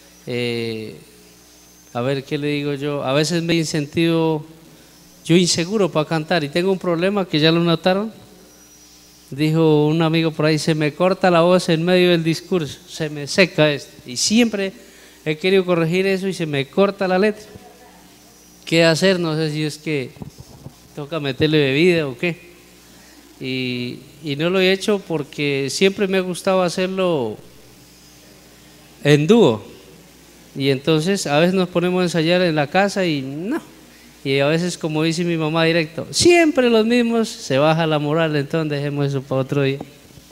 a ver qué le digo yo, a veces me he sentido yo inseguro para cantar y tengo un problema que ya lo notaron, dijo un amigo por ahí, se me corta la voz en medio del discurso, se me seca esto, y siempre he querido corregir eso y se me corta la letra. ¿Qué hacer? No sé si es que toca meterle bebida o qué. Y no lo he hecho porque siempre me ha gustado hacerlo en dúo. Y entonces a veces nos ponemos a ensayar en la casa y no. Y a veces, como dice mi mamá directo, siempre los mismos, se baja la moral, entonces dejemos eso para otro día.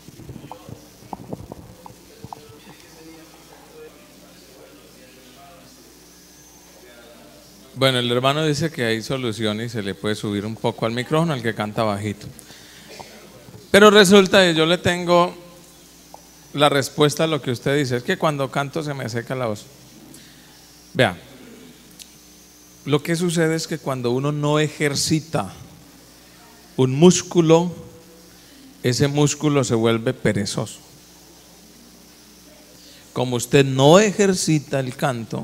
Bueno, el hermano dice que hay solución y se le puede subir un poco al micrófono al que canta bajito. Pero resulta que yo le tengo la respuesta a lo que usted dice, es que cuando canto se me seca la voz. Vea, lo que sucede es que cuando uno no ejercita un músculo, ese músculo se vuelve perezoso. Como usted no ejercita el canto,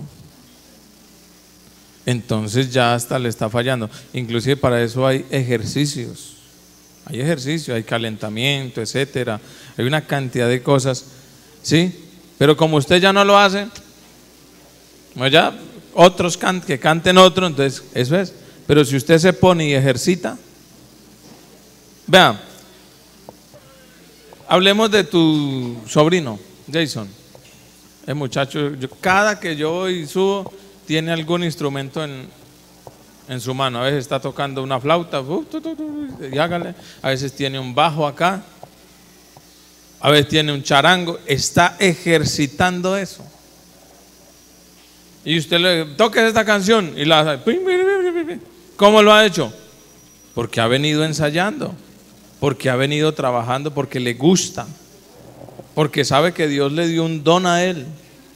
entonces ya hasta le está fallando. Inclusive para eso hay ejercicios. Hay ejercicio, hay calentamiento, etcétera. Hay una cantidad de cosas, ¿sí? Pero como usted ya no lo hace, no, ya otros que canten otro, entonces eso es. Pero si usted se pone y ejercita, vea, hablemos de tu sobrino, Jason. El muchacho, cada que yo voy y subo, tiene algún instrumento en su mano. A veces está tocando una flauta, y hágale. A veces tiene un bajo acá, a veces tiene un charango. Está ejercitando eso. Y usted le toca esta canción y la hace. ¿Cómo lo ha hecho? Porque ha venido ensayando, porque ha venido trabajando, porque le gusta, porque sabe que Dios le dio un don a él.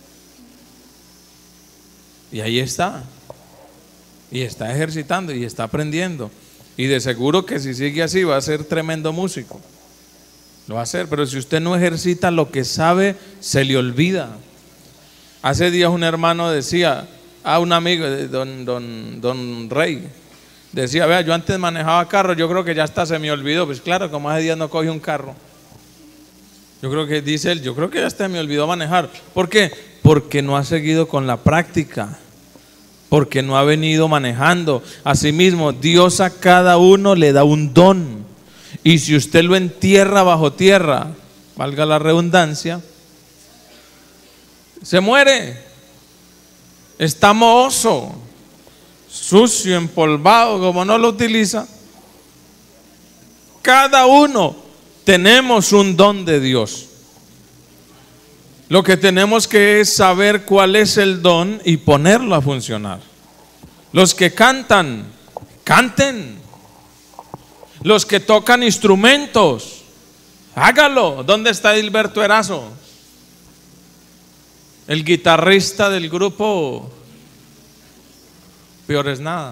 Y ahí está. Y está ejercitando y está aprendiendo. Y de seguro que si sigue así va a ser tremendo músico. Lo va a hacer, pero si usted no ejercita lo que sabe, se le olvida. Hace días un hermano decía a un amigo, don Rey, decía, vea, yo antes manejaba carro, yo creo que ya hasta se me olvidó. Pues claro, como hace días no coge un carro. Yo creo que, dice él, yo creo que ya hasta me olvidó manejar. ¿Por qué? Porque no ha seguido con la práctica. Porque no ha venido manejando. Asimismo, Dios a cada uno le da un don. Y si usted lo entierra bajo tierra, valga la redundancia, se muere. Está mohoso, sucio, empolvado, como no lo utiliza. Cada uno tenemos un don de Dios. Lo que tenemos que es saber cuál es el don y ponerlo a funcionar. Los que cantan, canten. Los que tocan instrumentos, hágalo. ¿Dónde está Hilberto Erazo? El guitarrista del grupo Peor es Nada.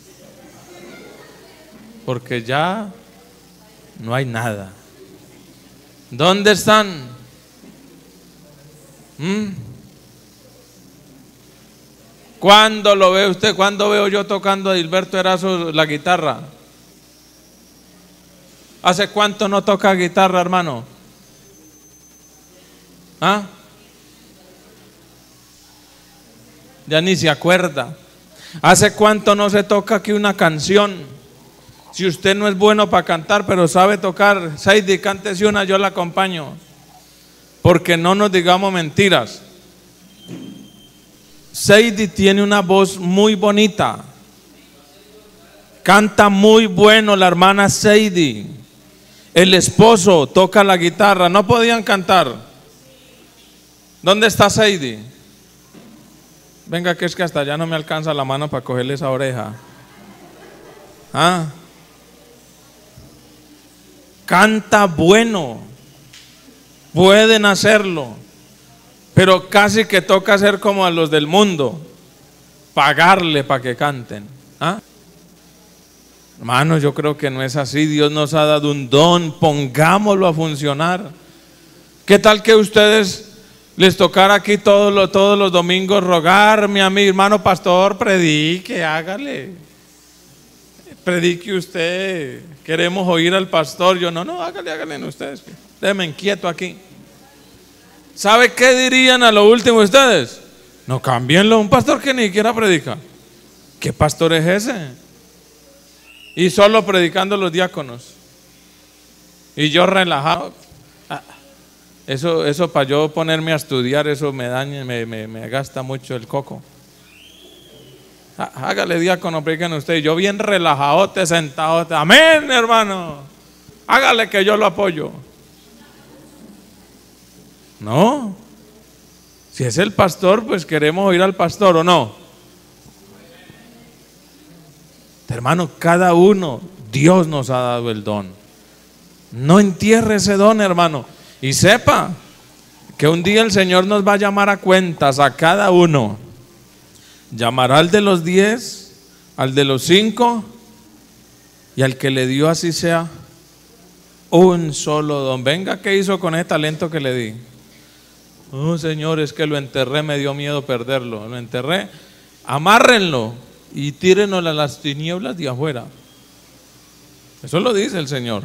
Porque ya no hay nada. ¿Dónde están? ¿Cuándo lo ve usted? ¿Cuándo veo yo tocando a Hilberto Erazo la guitarra? ¿Hace cuánto no toca guitarra, hermano? ¿Ah? Ya ni se acuerda. ¿Hace cuánto no se toca aquí una canción? Si usted no es bueno para cantar, pero sabe tocar, Saidi, cántese una, yo la acompaño. Porque no nos digamos mentiras. Saidi tiene una voz muy bonita. Canta muy bueno la hermana Saidi. El esposo toca la guitarra. No podían cantar. ¿Dónde está Saidi? Venga, que es que hasta allá no me alcanza la mano para cogerle esa oreja. ¿Ah? Canta bueno. Pueden hacerlo. pero casi que toca hacer como a los del mundo, pagarle para que canten. ¿Ah? Hermanos, yo creo que no es así. Dios nos ha dado un don, pongámoslo a funcionar. ¿Qué tal que ustedes les tocara aquí todos los domingos rogarme a mi hermano pastor, predique, hágale, predique usted, queremos oír al pastor? Yo no, hágale ustedes, déjenme inquieto aquí. ¿Sabe qué dirían a lo último ustedes? No, cámbienlo, un pastor que ni siquiera predica. ¿Qué pastor es ese? Y solo predicando los diáconos. Y yo relajado. Eso para yo ponerme a estudiar, eso me daña, me gasta mucho el coco. Hágale, diácono, prediquen usted. Y yo bien relajadote, sentadote. Amén, hermano. Hágale que yo lo apoyo. No. Si es el pastor, pues queremos oír al pastor, ¿o no? Hermano, cada uno, Dios nos ha dado el don. No entierre ese don, hermano. Y sepa que un día el Señor nos va a llamar a cuentas a cada uno. Llamará al de los 10, al de los 5 y al que le dio así sea un solo don. Venga, ¿qué hizo con ese talento que le di? Oh, Señor, es que lo enterré, me dio miedo perderlo. Lo enterré, amárrenlo y tírenos a las tinieblas de afuera. Eso lo dice el Señor.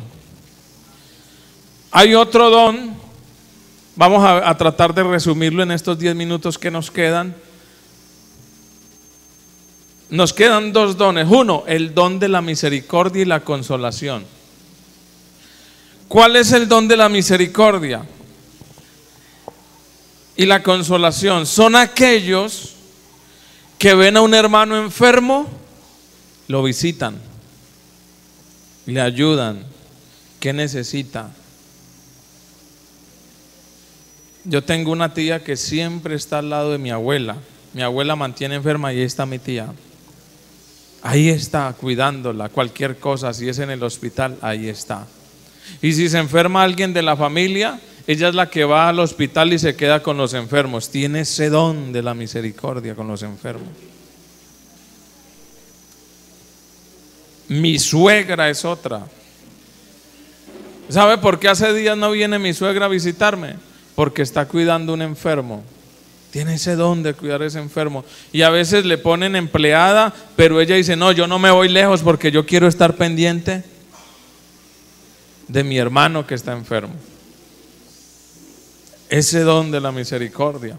Hay otro don, vamos a tratar de resumirlo en estos 10 minutos que nos quedan. Nos quedan 2 dones. Uno, el don de la misericordia y la consolación. ¿Cuál es el don de la misericordia y la consolación? Son aquellos que ven a un hermano enfermo, lo visitan, le ayudan. ¿Qué necesita? Yo tengo una tía que siempre está al lado de mi abuela. Mi abuela mantiene enferma y ahí está mi tía. Ahí está cuidándola, cualquier cosa, si es en el hospital, ahí está. Y si se enferma alguien de la familia, ella es la que va al hospital y se queda con los enfermos. Tiene ese don de la misericordia con los enfermos. Mi suegra es otra. ¿Sabe por qué hace días no viene mi suegra a visitarme? Porque está cuidando a un enfermo. Tiene ese don de cuidar a ese enfermo. Y a veces le ponen empleada, pero ella dice, no, yo no me voy lejos porque yo quiero estar pendiente de mi hermano que está enfermo. Ese don de la misericordia.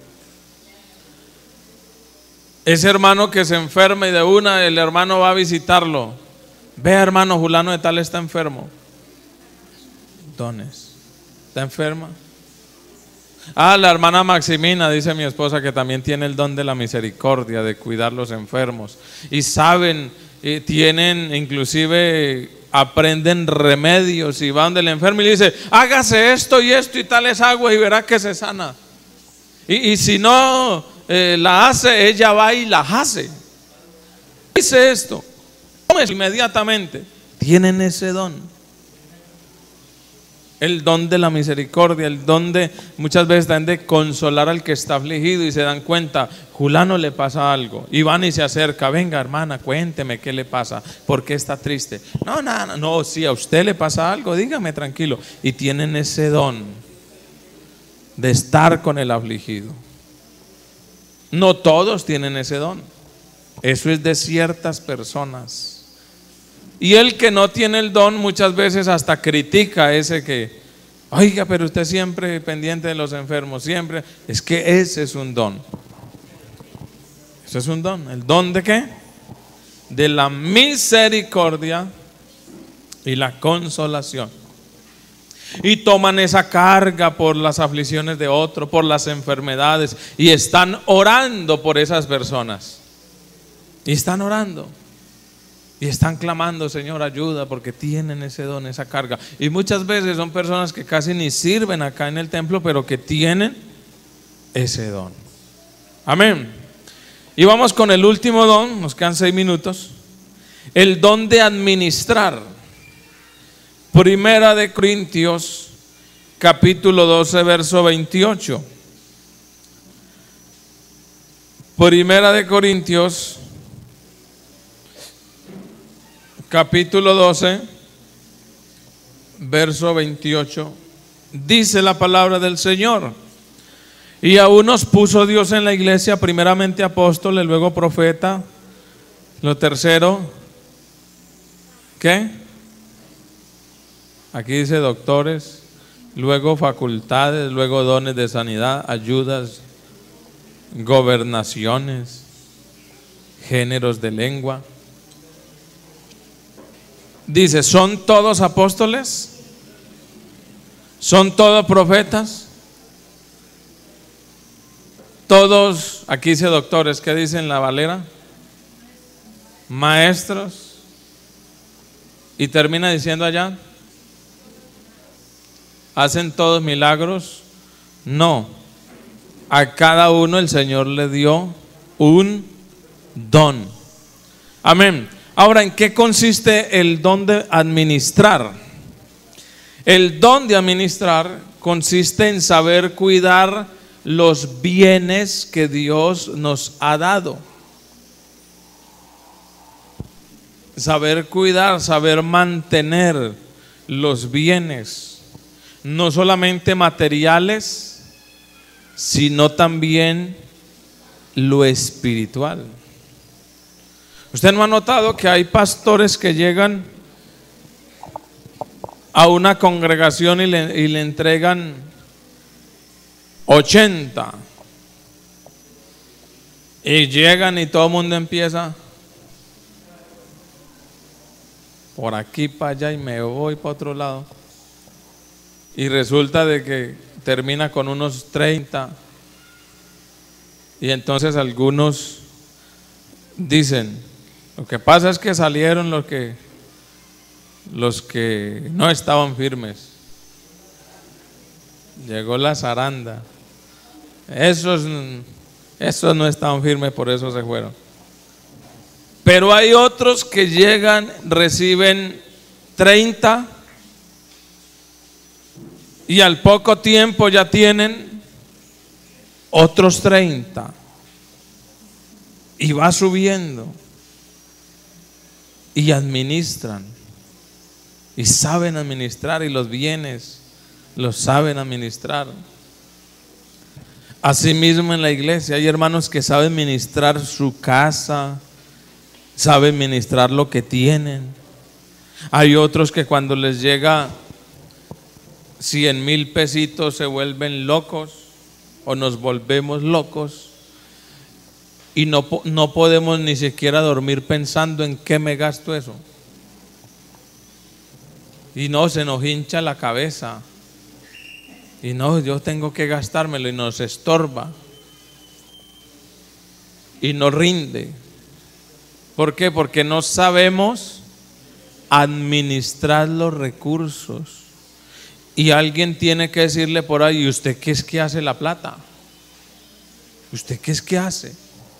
Ese hermano que se enferma y de una el hermano va a visitarlo. Ve, hermano, fulano de tal está enfermo. Dones. ¿Está enferma? La hermana Maximina, dice mi esposa, que también tiene el don de la misericordia, de cuidar los enfermos. Y saben, tienen, inclusive aprenden remedios y van del enfermo y le dice, hágase esto y tales aguas y verá que se sana. Y si no la hace, ella va y la hace. Dice esto, inmediatamente. Tienen ese don. El don de la misericordia, el don de muchas veces dan de consolar al que está afligido y se dan cuenta, fulano le pasa algo y van y se acerca, venga hermana, cuénteme qué le pasa, por qué está triste. No, nada, no, si a usted le pasa algo, dígame tranquilo. Y tienen ese don de estar con el afligido. No todos tienen ese don, eso es de ciertas personas. Y el que no tiene el don muchas veces hasta critica a ese que, oiga, pero usted siempre pendiente de los enfermos, siempre. Es que ese es un don. Ese es un don. ¿El don de qué? De la misericordia y la consolación. Y toman esa carga por las aflicciones de otro, por las enfermedades, y están orando por esas personas. Y están orando. Y están clamando, Señor, ayuda, porque tienen ese don, esa carga. Y muchas veces son personas que casi ni sirven acá en el templo, pero que tienen ese don. Amén. Y vamos con el último don, nos quedan 6 minutos. El don de administrar. Primera de Corintios, capítulo 12, verso 28. Primera de Corintios, capítulo 12, verso 28, dice la palabra del Señor: y a unos puso Dios en la iglesia, primeramente apóstoles, luego profeta, lo tercero, ¿qué? Aquí dice doctores, luego facultades, luego dones de sanidad, ayudas, gobernaciones, géneros de lengua. Dice, ¿son todos apóstoles? ¿Son todos profetas? Todos, aquí dice doctores, ¿qué dice en la Valera? Maestros. Y termina diciendo allá, ¿hacen todos milagros? No. A cada uno el Señor le dio un don. Amén. Ahora, ¿en qué consiste el don de administrar? El don de administrar consiste en saber cuidar los bienes que Dios nos ha dado. Saber cuidar, saber mantener los bienes, no solamente materiales, sino también lo espiritual. ¿Usted no ha notado que hay pastores que llegan a una congregación y le entregan 80? Y llegan y todo el mundo empieza por aquí para allá y me voy para otro lado. Y resulta de que termina con unos 30. Y entonces algunos dicen, lo que pasa es que salieron los que no estaban firmes. Llegó la zaranda. Esos no estaban firmes, por eso se fueron. Pero hay otros que llegan, reciben 30 y al poco tiempo ya tienen otros 30 y va subiendo y administran y saben administrar, y los bienes los saben administrar. Asimismo en la iglesia hay hermanos que saben ministrar su casa, saben ministrar lo que tienen. Hay otros que cuando les llega 100,000 pesitos se vuelven locos o nos volvemos locos y no podemos ni siquiera dormir pensando en qué me gasto eso. Y no, se nos hincha la cabeza. Y no, yo tengo que gastármelo, y nos estorba. Y no rinde. ¿Por qué? Porque no sabemos administrar los recursos. Y alguien tiene que decirle por ahí, ¿y usted qué es que hace la plata? ¿Usted qué es que hace?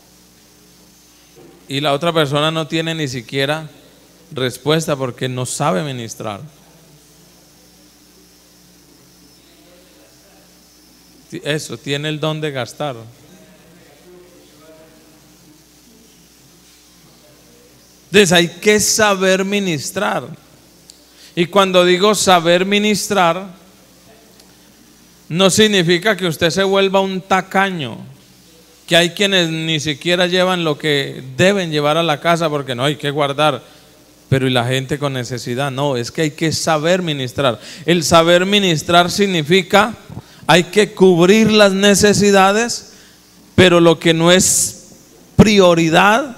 Y la otra persona no tiene ni siquiera respuesta porque no sabe administrar. Eso, tiene el don de gastar. Entonces hay que saber ministrar. Y cuando digo saber ministrar, no significa que usted se vuelva un tacaño, que hay quienes ni siquiera llevan lo que deben llevar a la casa porque no hay que guardar, pero y la gente con necesidad. No, es que hay que saber ministrar. El saber ministrar significa hay que cubrir las necesidades, pero lo que no es prioridad,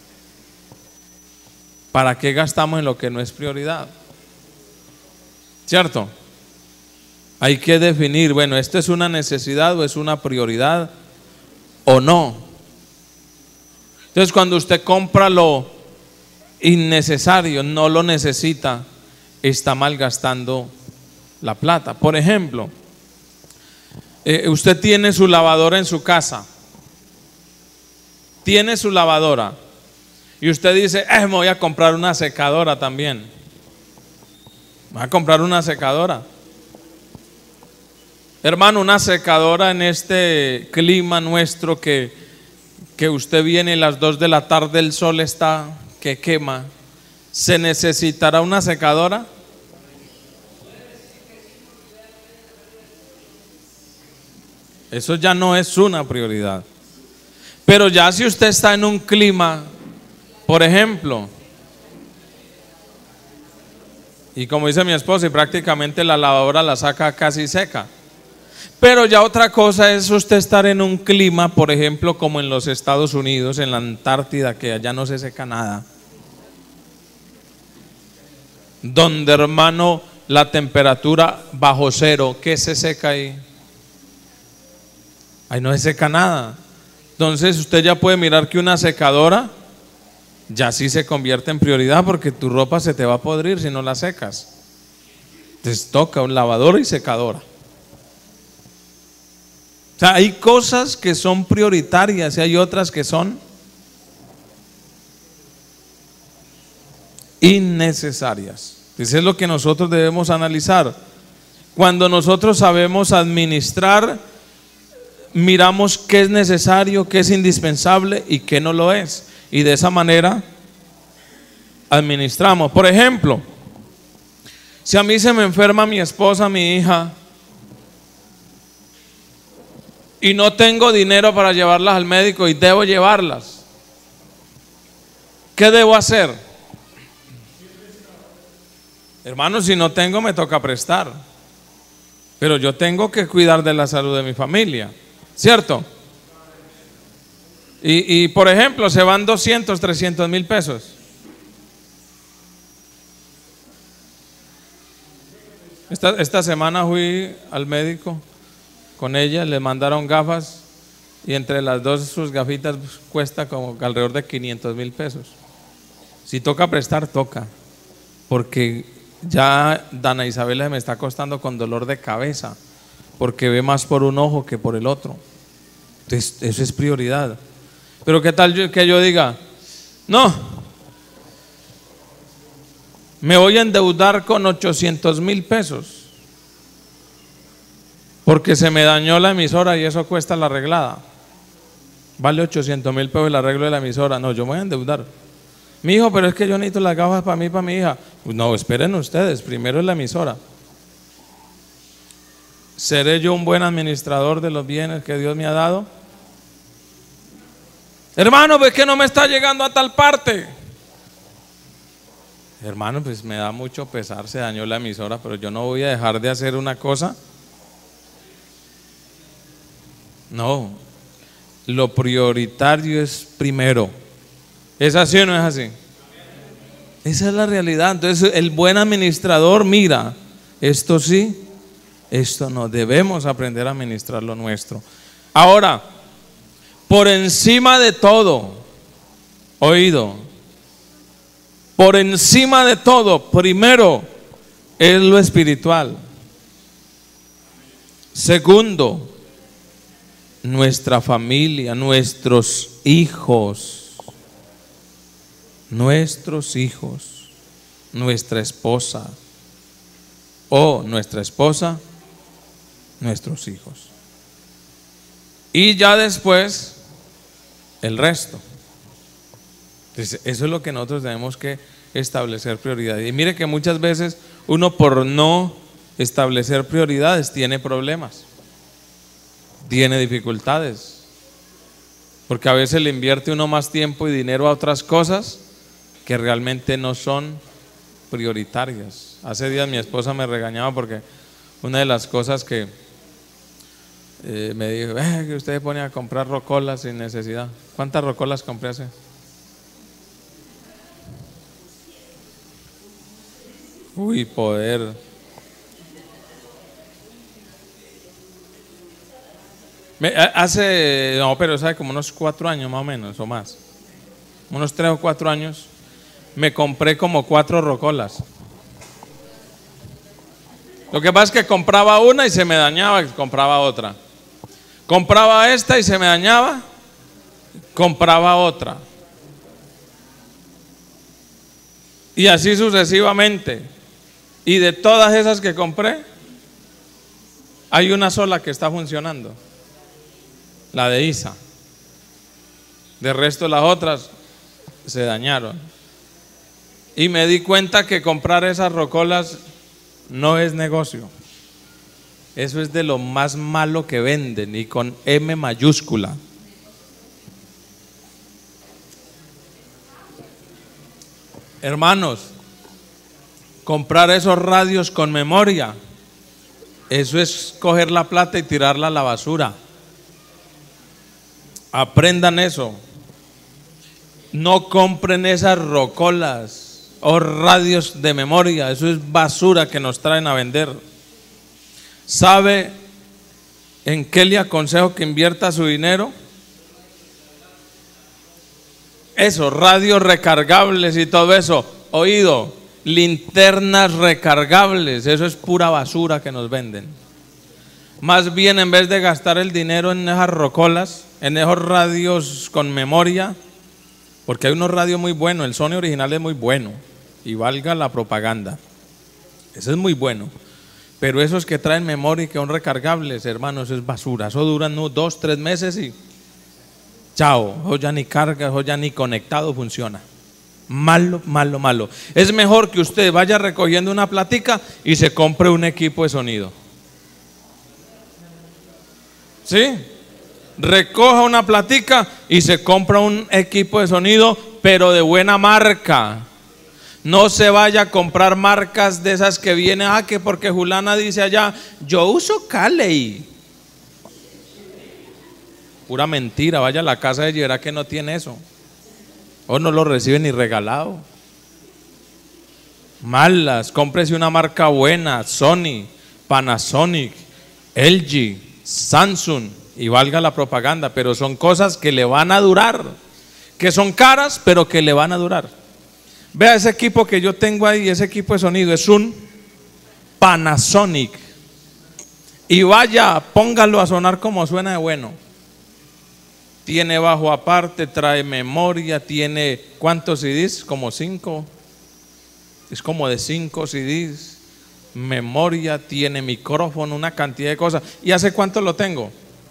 ¿para qué gastamos en lo que no es prioridad? ¿Cierto? Hay que definir, bueno, ¿esto es una necesidad o es una prioridad o no? Entonces, cuando usted compra lo innecesario, no lo necesita, está malgastando la plata. Por ejemplo, usted tiene su lavadora en su casa, tiene su lavadora y usted dice, me voy a comprar una secadora también. ¿Va a comprar una secadora? Hermano, una secadora en este clima nuestro que que usted viene a las 2 de la tarde, el sol está que quema, ¿se necesitará una secadora? Eso ya no es una prioridad. Pero ya si usted está en un clima, por ejemplo, y como dice mi esposa, y prácticamente la lavadora la saca casi seca. Pero ya otra cosa es usted estar en un clima, por ejemplo, como en los Estados Unidos, en la Antártida, que allá no se seca nada. Donde, hermano, la temperatura bajo cero, ¿qué se seca ahí? Ahí no se seca nada. Entonces usted ya puede mirar que una secadora ya sí se convierte en prioridad, porque tu ropa se te va a podrir si no la secas. Entonces toca un lavadora y secadora. O sea, hay cosas que son prioritarias y hay otras que son innecesarias. Eso es lo que nosotros debemos analizar. Cuando nosotros sabemos administrar, miramos qué es necesario, qué es indispensable y qué no lo es. Y de esa manera administramos. Por ejemplo, si a mí se me enferma mi esposa, mi hija, y no tengo dinero para llevarlas al médico y debo llevarlas, ¿qué debo hacer? Hermano, si no tengo, me toca prestar. Pero yo tengo que cuidar de la salud de mi familia, ¿cierto? Y por ejemplo, se van 200, 300 mil pesos. Esta semana fui al médico con ella, le mandaron gafas y entre las dos sus gafitas cuesta como alrededor de 500 mil pesos. Si toca prestar, toca, porque ya Dana Isabela me está costando con dolor de cabeza, porque ve más por un ojo que por el otro. Entonces eso es prioridad. Pero qué tal que yo diga, no, me voy a endeudar con 800 mil pesos porque se me dañó la emisora y eso cuesta la arreglada. Vale 800 mil pesos el arreglo de la emisora. No, yo me voy a endeudar. Mi hijo, pero es que yo necesito las gafas para mí y para mi hija. Pues no, esperen ustedes, primero es la emisora. ¿Seré yo un buen administrador de los bienes que Dios me ha dado? Hermano, pues que no me está llegando a tal parte. Hermano, pues me da mucho pesar, se dañó la emisora, pero yo no voy a dejar de hacer una cosa. No, lo prioritario es primero. ¿Es así o no es así? Esa es la realidad. Entonces el buen administrador mira, esto sí, esto no. Debemos aprender a administrar lo nuestro. Ahora, por encima de todo, oído, por encima de todo, primero es lo espiritual. Segundo, nuestra familia, nuestros hijos, nuestra esposa, o nuestra esposa, nuestros hijos. Y ya después el resto. Entonces, eso es lo que nosotros tenemos que establecer prioridades. Y mire que muchas veces uno, por no establecer prioridades, tiene problemas, tiene dificultades, porque a veces le invierte uno más tiempo y dinero a otras cosas que realmente no son prioritarias. Hace días mi esposa me regañaba porque una de las cosas que me dijo, que usted se pone a comprar rocolas sin necesidad. ¿Cuántas rocolas compré hace? Uy, poder. No, pero sabe, como unos 4 años más o menos, o más. Unos 3 o 4 años, me compré como 4 rocolas. Lo que pasa es que compraba una y se me dañaba, y compraba otra. Compraba esta y se me dañaba, compraba otra. Y así sucesivamente. Y de todas esas que compré, hay una sola que está funcionando, la de Isa. De resto las otras se dañaron. Y me di cuenta que comprar esas rocolas no es negocio. Eso es de lo más malo que venden, y con M mayúscula. Hermanos, comprar esos radios con memoria, eso es coger la plata y tirarla a la basura. Aprendan eso. No compren esas rocolas o radios de memoria, eso es basura que nos traen a vender. ¿Sabe en qué le aconsejo que invierta su dinero? Eso, radios recargables y todo eso. Oído, linternas recargables, eso es pura basura que nos venden. Más bien, en vez de gastar el dinero en esas rocolas, en esos radios con memoria, porque hay unos radios muy buenos, el Sony original es muy bueno, y valga la propaganda, ese es muy bueno. Pero esos que traen memoria y que son recargables, hermanos, es basura. Eso duran 2, 3 meses y chao, eso ya ni carga, eso ya ni conectado funciona. Malo, malo, malo. Es mejor que usted vaya recogiendo una platica y se compre un equipo de sonido. ¿Sí? Recoja una platica y se compra un equipo de sonido, pero de buena marca. No se vaya a comprar marcas de esas que vienen, que porque Julana dice allá, yo uso Cali. Pura mentira, vaya a la casa de ella y verá que no tiene eso. O no lo recibe ni regalado. Malas, cómprese una marca buena, Sony, Panasonic, LG, Samsung, y valga la propaganda, pero son cosas que le van a durar, que son caras, pero que le van a durar. Vea ese equipo que yo tengo ahí, ese equipo de sonido es un Panasonic, y vaya, póngalo a sonar como suena de bueno. Tiene bajo aparte, trae memoria, tiene ¿cuántos CDs? Como 5, es como de 5 CDs, memoria, tiene micrófono, una cantidad de cosas. ¿Y hace cuánto lo tengo?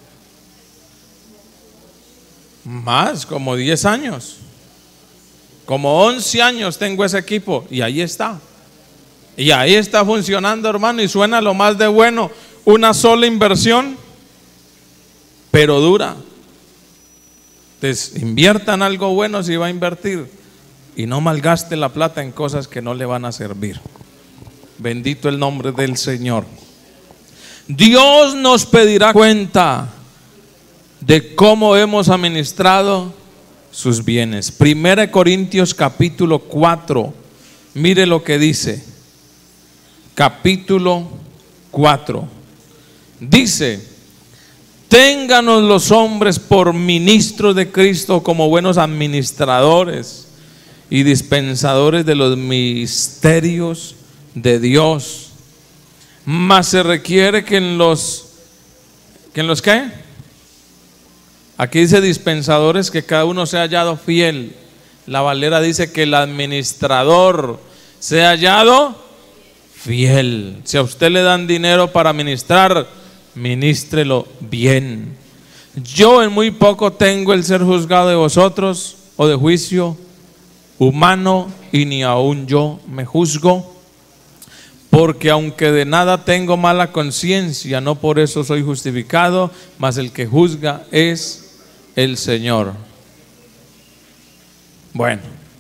Más, como 10 años. Como 11 años tengo ese equipo y ahí está. Y ahí está funcionando, hermano, y suena lo más de bueno. Una sola inversión, pero dura. Entonces, inviertan algo bueno si va a invertir y no malgaste la plata en cosas que no le van a servir. Bendito el nombre del Señor. Dios nos pedirá cuenta de cómo hemos administrado sus bienes. 1 Corintios capítulo 4, mire lo que dice. Capítulo 4 dice: ténganos los hombres por ministros de Cristo como buenos administradores y dispensadores de los misterios de Dios. Mas se requiere que en los ¿qué? Aquí dice dispensadores, que cada uno sea hallado fiel. La Valera dice que el administrador sea hallado fiel. Si a usted le dan dinero para ministrar, ministrelo bien. Yo en muy poco tengo el ser juzgado de vosotros o de juicio humano, y ni aún yo me juzgo, porque aunque de nada tengo mala conciencia, no por eso soy justificado, mas el que juzga es el Señor. Bueno,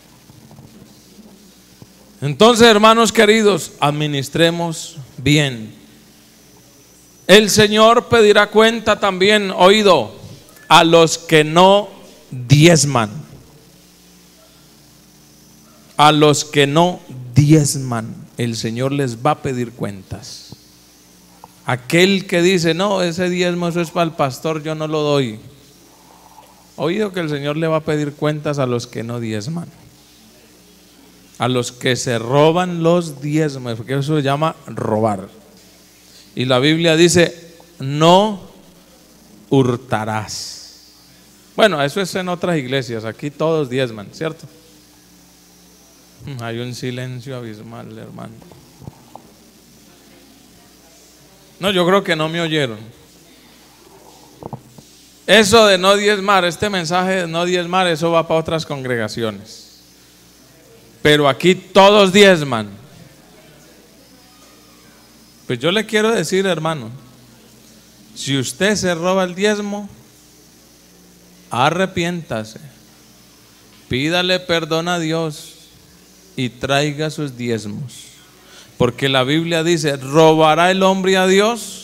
entonces, hermanos queridos, administremos bien. El Señor pedirá cuenta también, oído, a los que no diezman. A los que no diezman, el Señor les va a pedir cuentas. Aquel que dice, no, ese diezmo eso es para el pastor, yo no lo doy. Oído que el Señor le va a pedir cuentas a los que no diezman, a los que se roban los diezmos, porque eso se llama robar. Y la Biblia dice, no hurtarás. Bueno, eso es en otras iglesias, aquí todos diezman, ¿cierto? Hay un silencio abismal, hermano. No, yo creo que no me oyeron. Eso de no diezmar, este mensaje de no diezmar, eso va para otras congregaciones. Pero aquí todos diezman. Pues yo le quiero decir, hermano, si usted se roba el diezmo, arrepiéntase, pídale perdón a Dios y traiga sus diezmos. Porque la Biblia dice, ¿robará el hombre a Dios?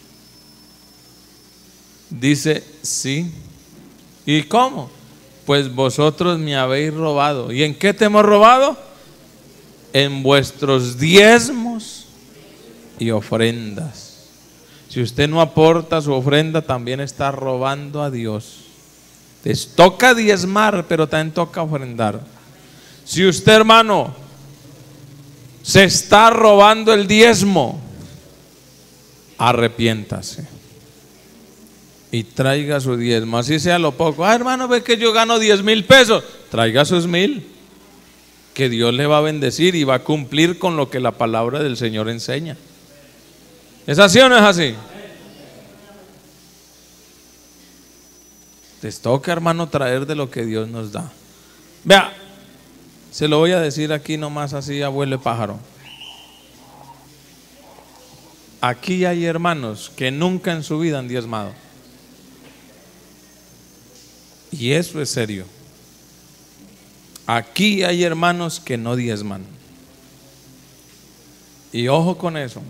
Dice, sí. ¿Y cómo? Pues vosotros me habéis robado. ¿Y en qué te hemos robado? En vuestros diezmos y ofrendas. Si usted no aporta su ofrenda, también está robando a Dios. Les toca diezmar, pero también toca ofrendar. Si usted, hermano, se está robando el diezmo, arrepiéntase y traiga su diezmo, así sea lo poco. Hermano, ve que yo gano 10,000 pesos, traiga sus 1,000, que Dios le va a bendecir y va a cumplir con lo que la palabra del Señor enseña. ¿Es así o no es así? Les toca, hermano, traer de lo que Dios nos da. Vea, se lo voy a decir aquí nomás así, abuelo pájaro. Aquí hay hermanos que nunca en su vida han diezmado. Y eso es serio. Aquí hay hermanos que no diezman. Y ojo con eso.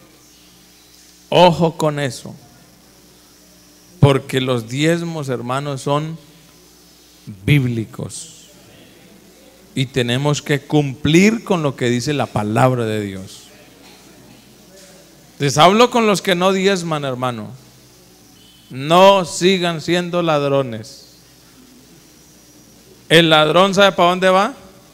Ojo con eso. Porque los diezmos, hermanos, son bíblicos. Y tenemos que cumplir con lo que dice la palabra de Dios. Les hablo con los que no diezman, hermano. No sigan siendo ladrones. ¿El ladrón sabe para dónde va?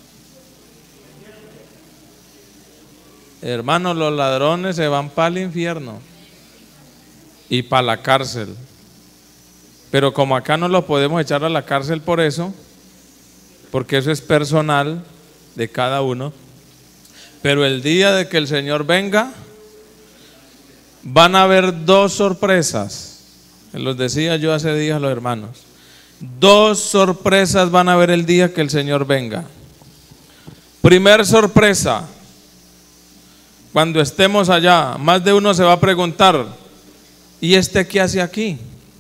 Hermano, los ladrones se van para el infierno y para la cárcel. Pero como acá no los podemos echar a la cárcel por eso, porque eso es personal de cada uno. Pero el día de que el Señor venga, van a haber 2 sorpresas. Los decía yo hace días a los hermanos. 2 sorpresas van a haber el día que el Señor venga. Primer sorpresa, cuando estemos allá, más de uno se va a preguntar, ¿y este qué hace aquí?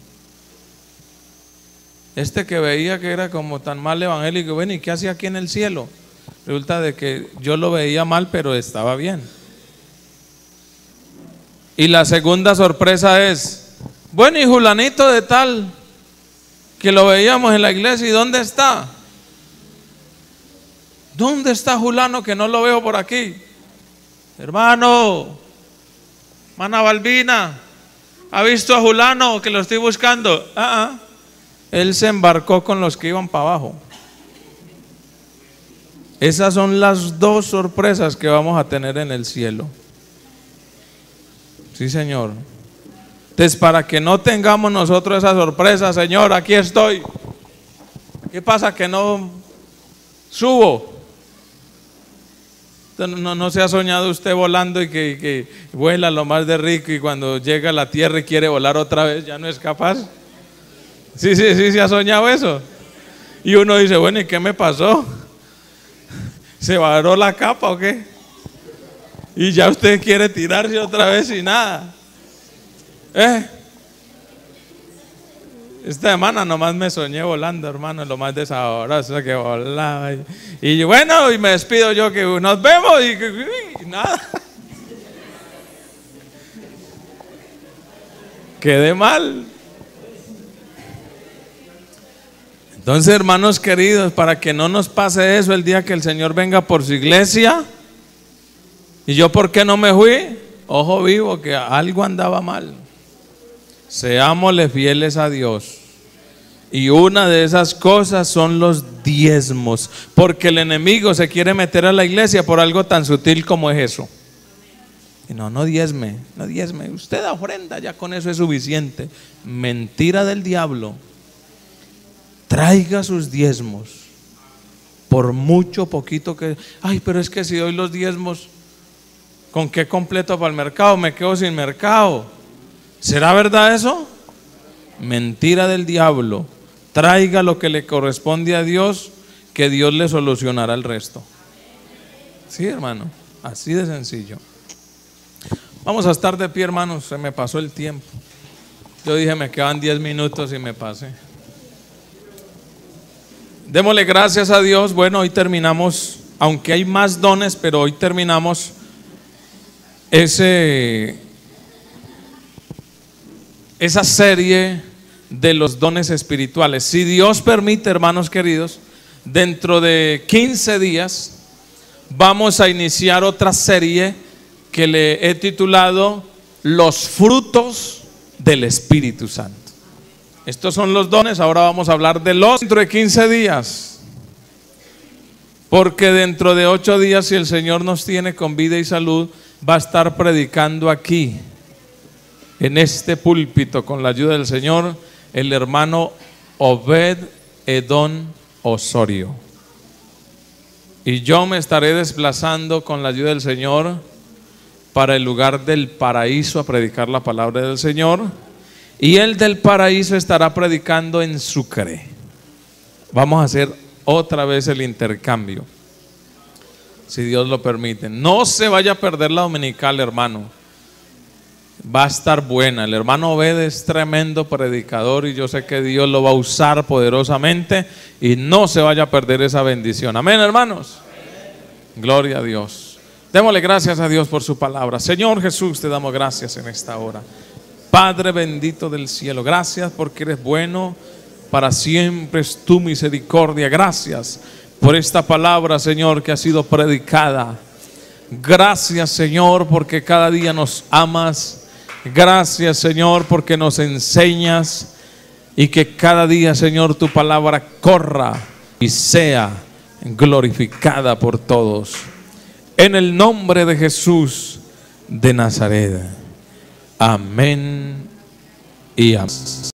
Este que veía que era como tan mal evangélico, bueno, ¿y qué hace aquí en el cielo? Resulta de que yo lo veía mal, pero estaba bien. Y la segunda sorpresa es, bueno, y Julanito de tal, que lo veíamos en la iglesia, ¿y dónde está? ¿Dónde está Julano que no lo veo por aquí? Hermano, hermana Balbina, ¿ha visto a Julano que lo estoy buscando? Él se embarcó con los que iban para abajo. Esas son las 2 sorpresas que vamos a tener en el cielo. Sí, Señor. Entonces, para que no tengamos nosotros esa sorpresa, Señor, aquí estoy. ¿Qué pasa que no subo? No se ha soñado usted volando y que vuela lo más de rico y cuando llega a la tierra y quiere volar otra vez ya no es capaz. Sí, se ha soñado eso. Y uno dice, bueno, ¿y qué me pasó? ¿Se varó la capa o qué? Y ya usted quiere tirarse otra vez y nada. Esta semana nomás me soñé volando, hermano, lo más desahoroso que volaba. Y bueno, y me despido yo, que nos vemos y nada. Quedé mal. Entonces, hermanos queridos, para que no nos pase eso el día que el Señor venga por su iglesia, ¿y yo por qué no me fui? Ojo vivo, que algo andaba mal. Seámosle fieles a Dios. Y una de esas cosas son los diezmos, porque el enemigo se quiere meter a la iglesia por algo tan sutil como es eso. Y no diezme, usted da ofrenda, ya con eso es suficiente. Mentira del diablo. Traiga sus diezmos, por mucho poquito que, pero es que si doy los diezmos, ¿con qué completo para el mercado? Me quedo sin mercado. ¿Será verdad eso? mentira del diablo, traiga lo que le corresponde a Dios, que Dios le solucionará el resto. Sí, hermano, así de sencillo. Vamos a estar de pie, hermanos. Se me pasó el tiempo. Yo dije, me quedan 10 minutos y me pasé. Démosle gracias a Dios. Bueno, hoy terminamos, aunque hay más dones, pero hoy terminamos esa serie de los dones espirituales. Si Dios permite, hermanos queridos, dentro de 15 días vamos a iniciar otra serie que le he titulado Los frutos del Espíritu Santo. Estos son los dones. Ahora vamos a hablar de los dentro de 15 días, porque dentro de 8 días, si el Señor nos tiene con vida y salud, va a estar predicando aquí en este púlpito, con la ayuda del Señor, el hermano Obed Edón Osorio. Y yo me estaré desplazando con la ayuda del Señor para el lugar del Paraíso a predicar la palabra del Señor. Y el del Paraíso estará predicando en Sucre. Vamos a hacer otra vez el intercambio, si Dios lo permite. No se vaya a perder la dominical, hermano. Va a estar buena. El hermano Obed es tremendo predicador y yo sé que Dios lo va a usar poderosamente, y no se vaya a perder esa bendición. Amén, hermanos. Gloria a Dios. Démosle gracias a Dios por su palabra. Señor Jesús, te damos gracias en esta hora. Padre bendito del cielo, gracias porque eres bueno, para siempre es tu misericordia. Gracias por esta palabra, Señor, que ha sido predicada. Gracias, Señor, porque cada día nos amas. Gracias, Señor, porque nos enseñas, y que cada día, Señor, tu palabra corra y sea glorificada por todos. En el nombre de Jesús de Nazaret. Amén y amén.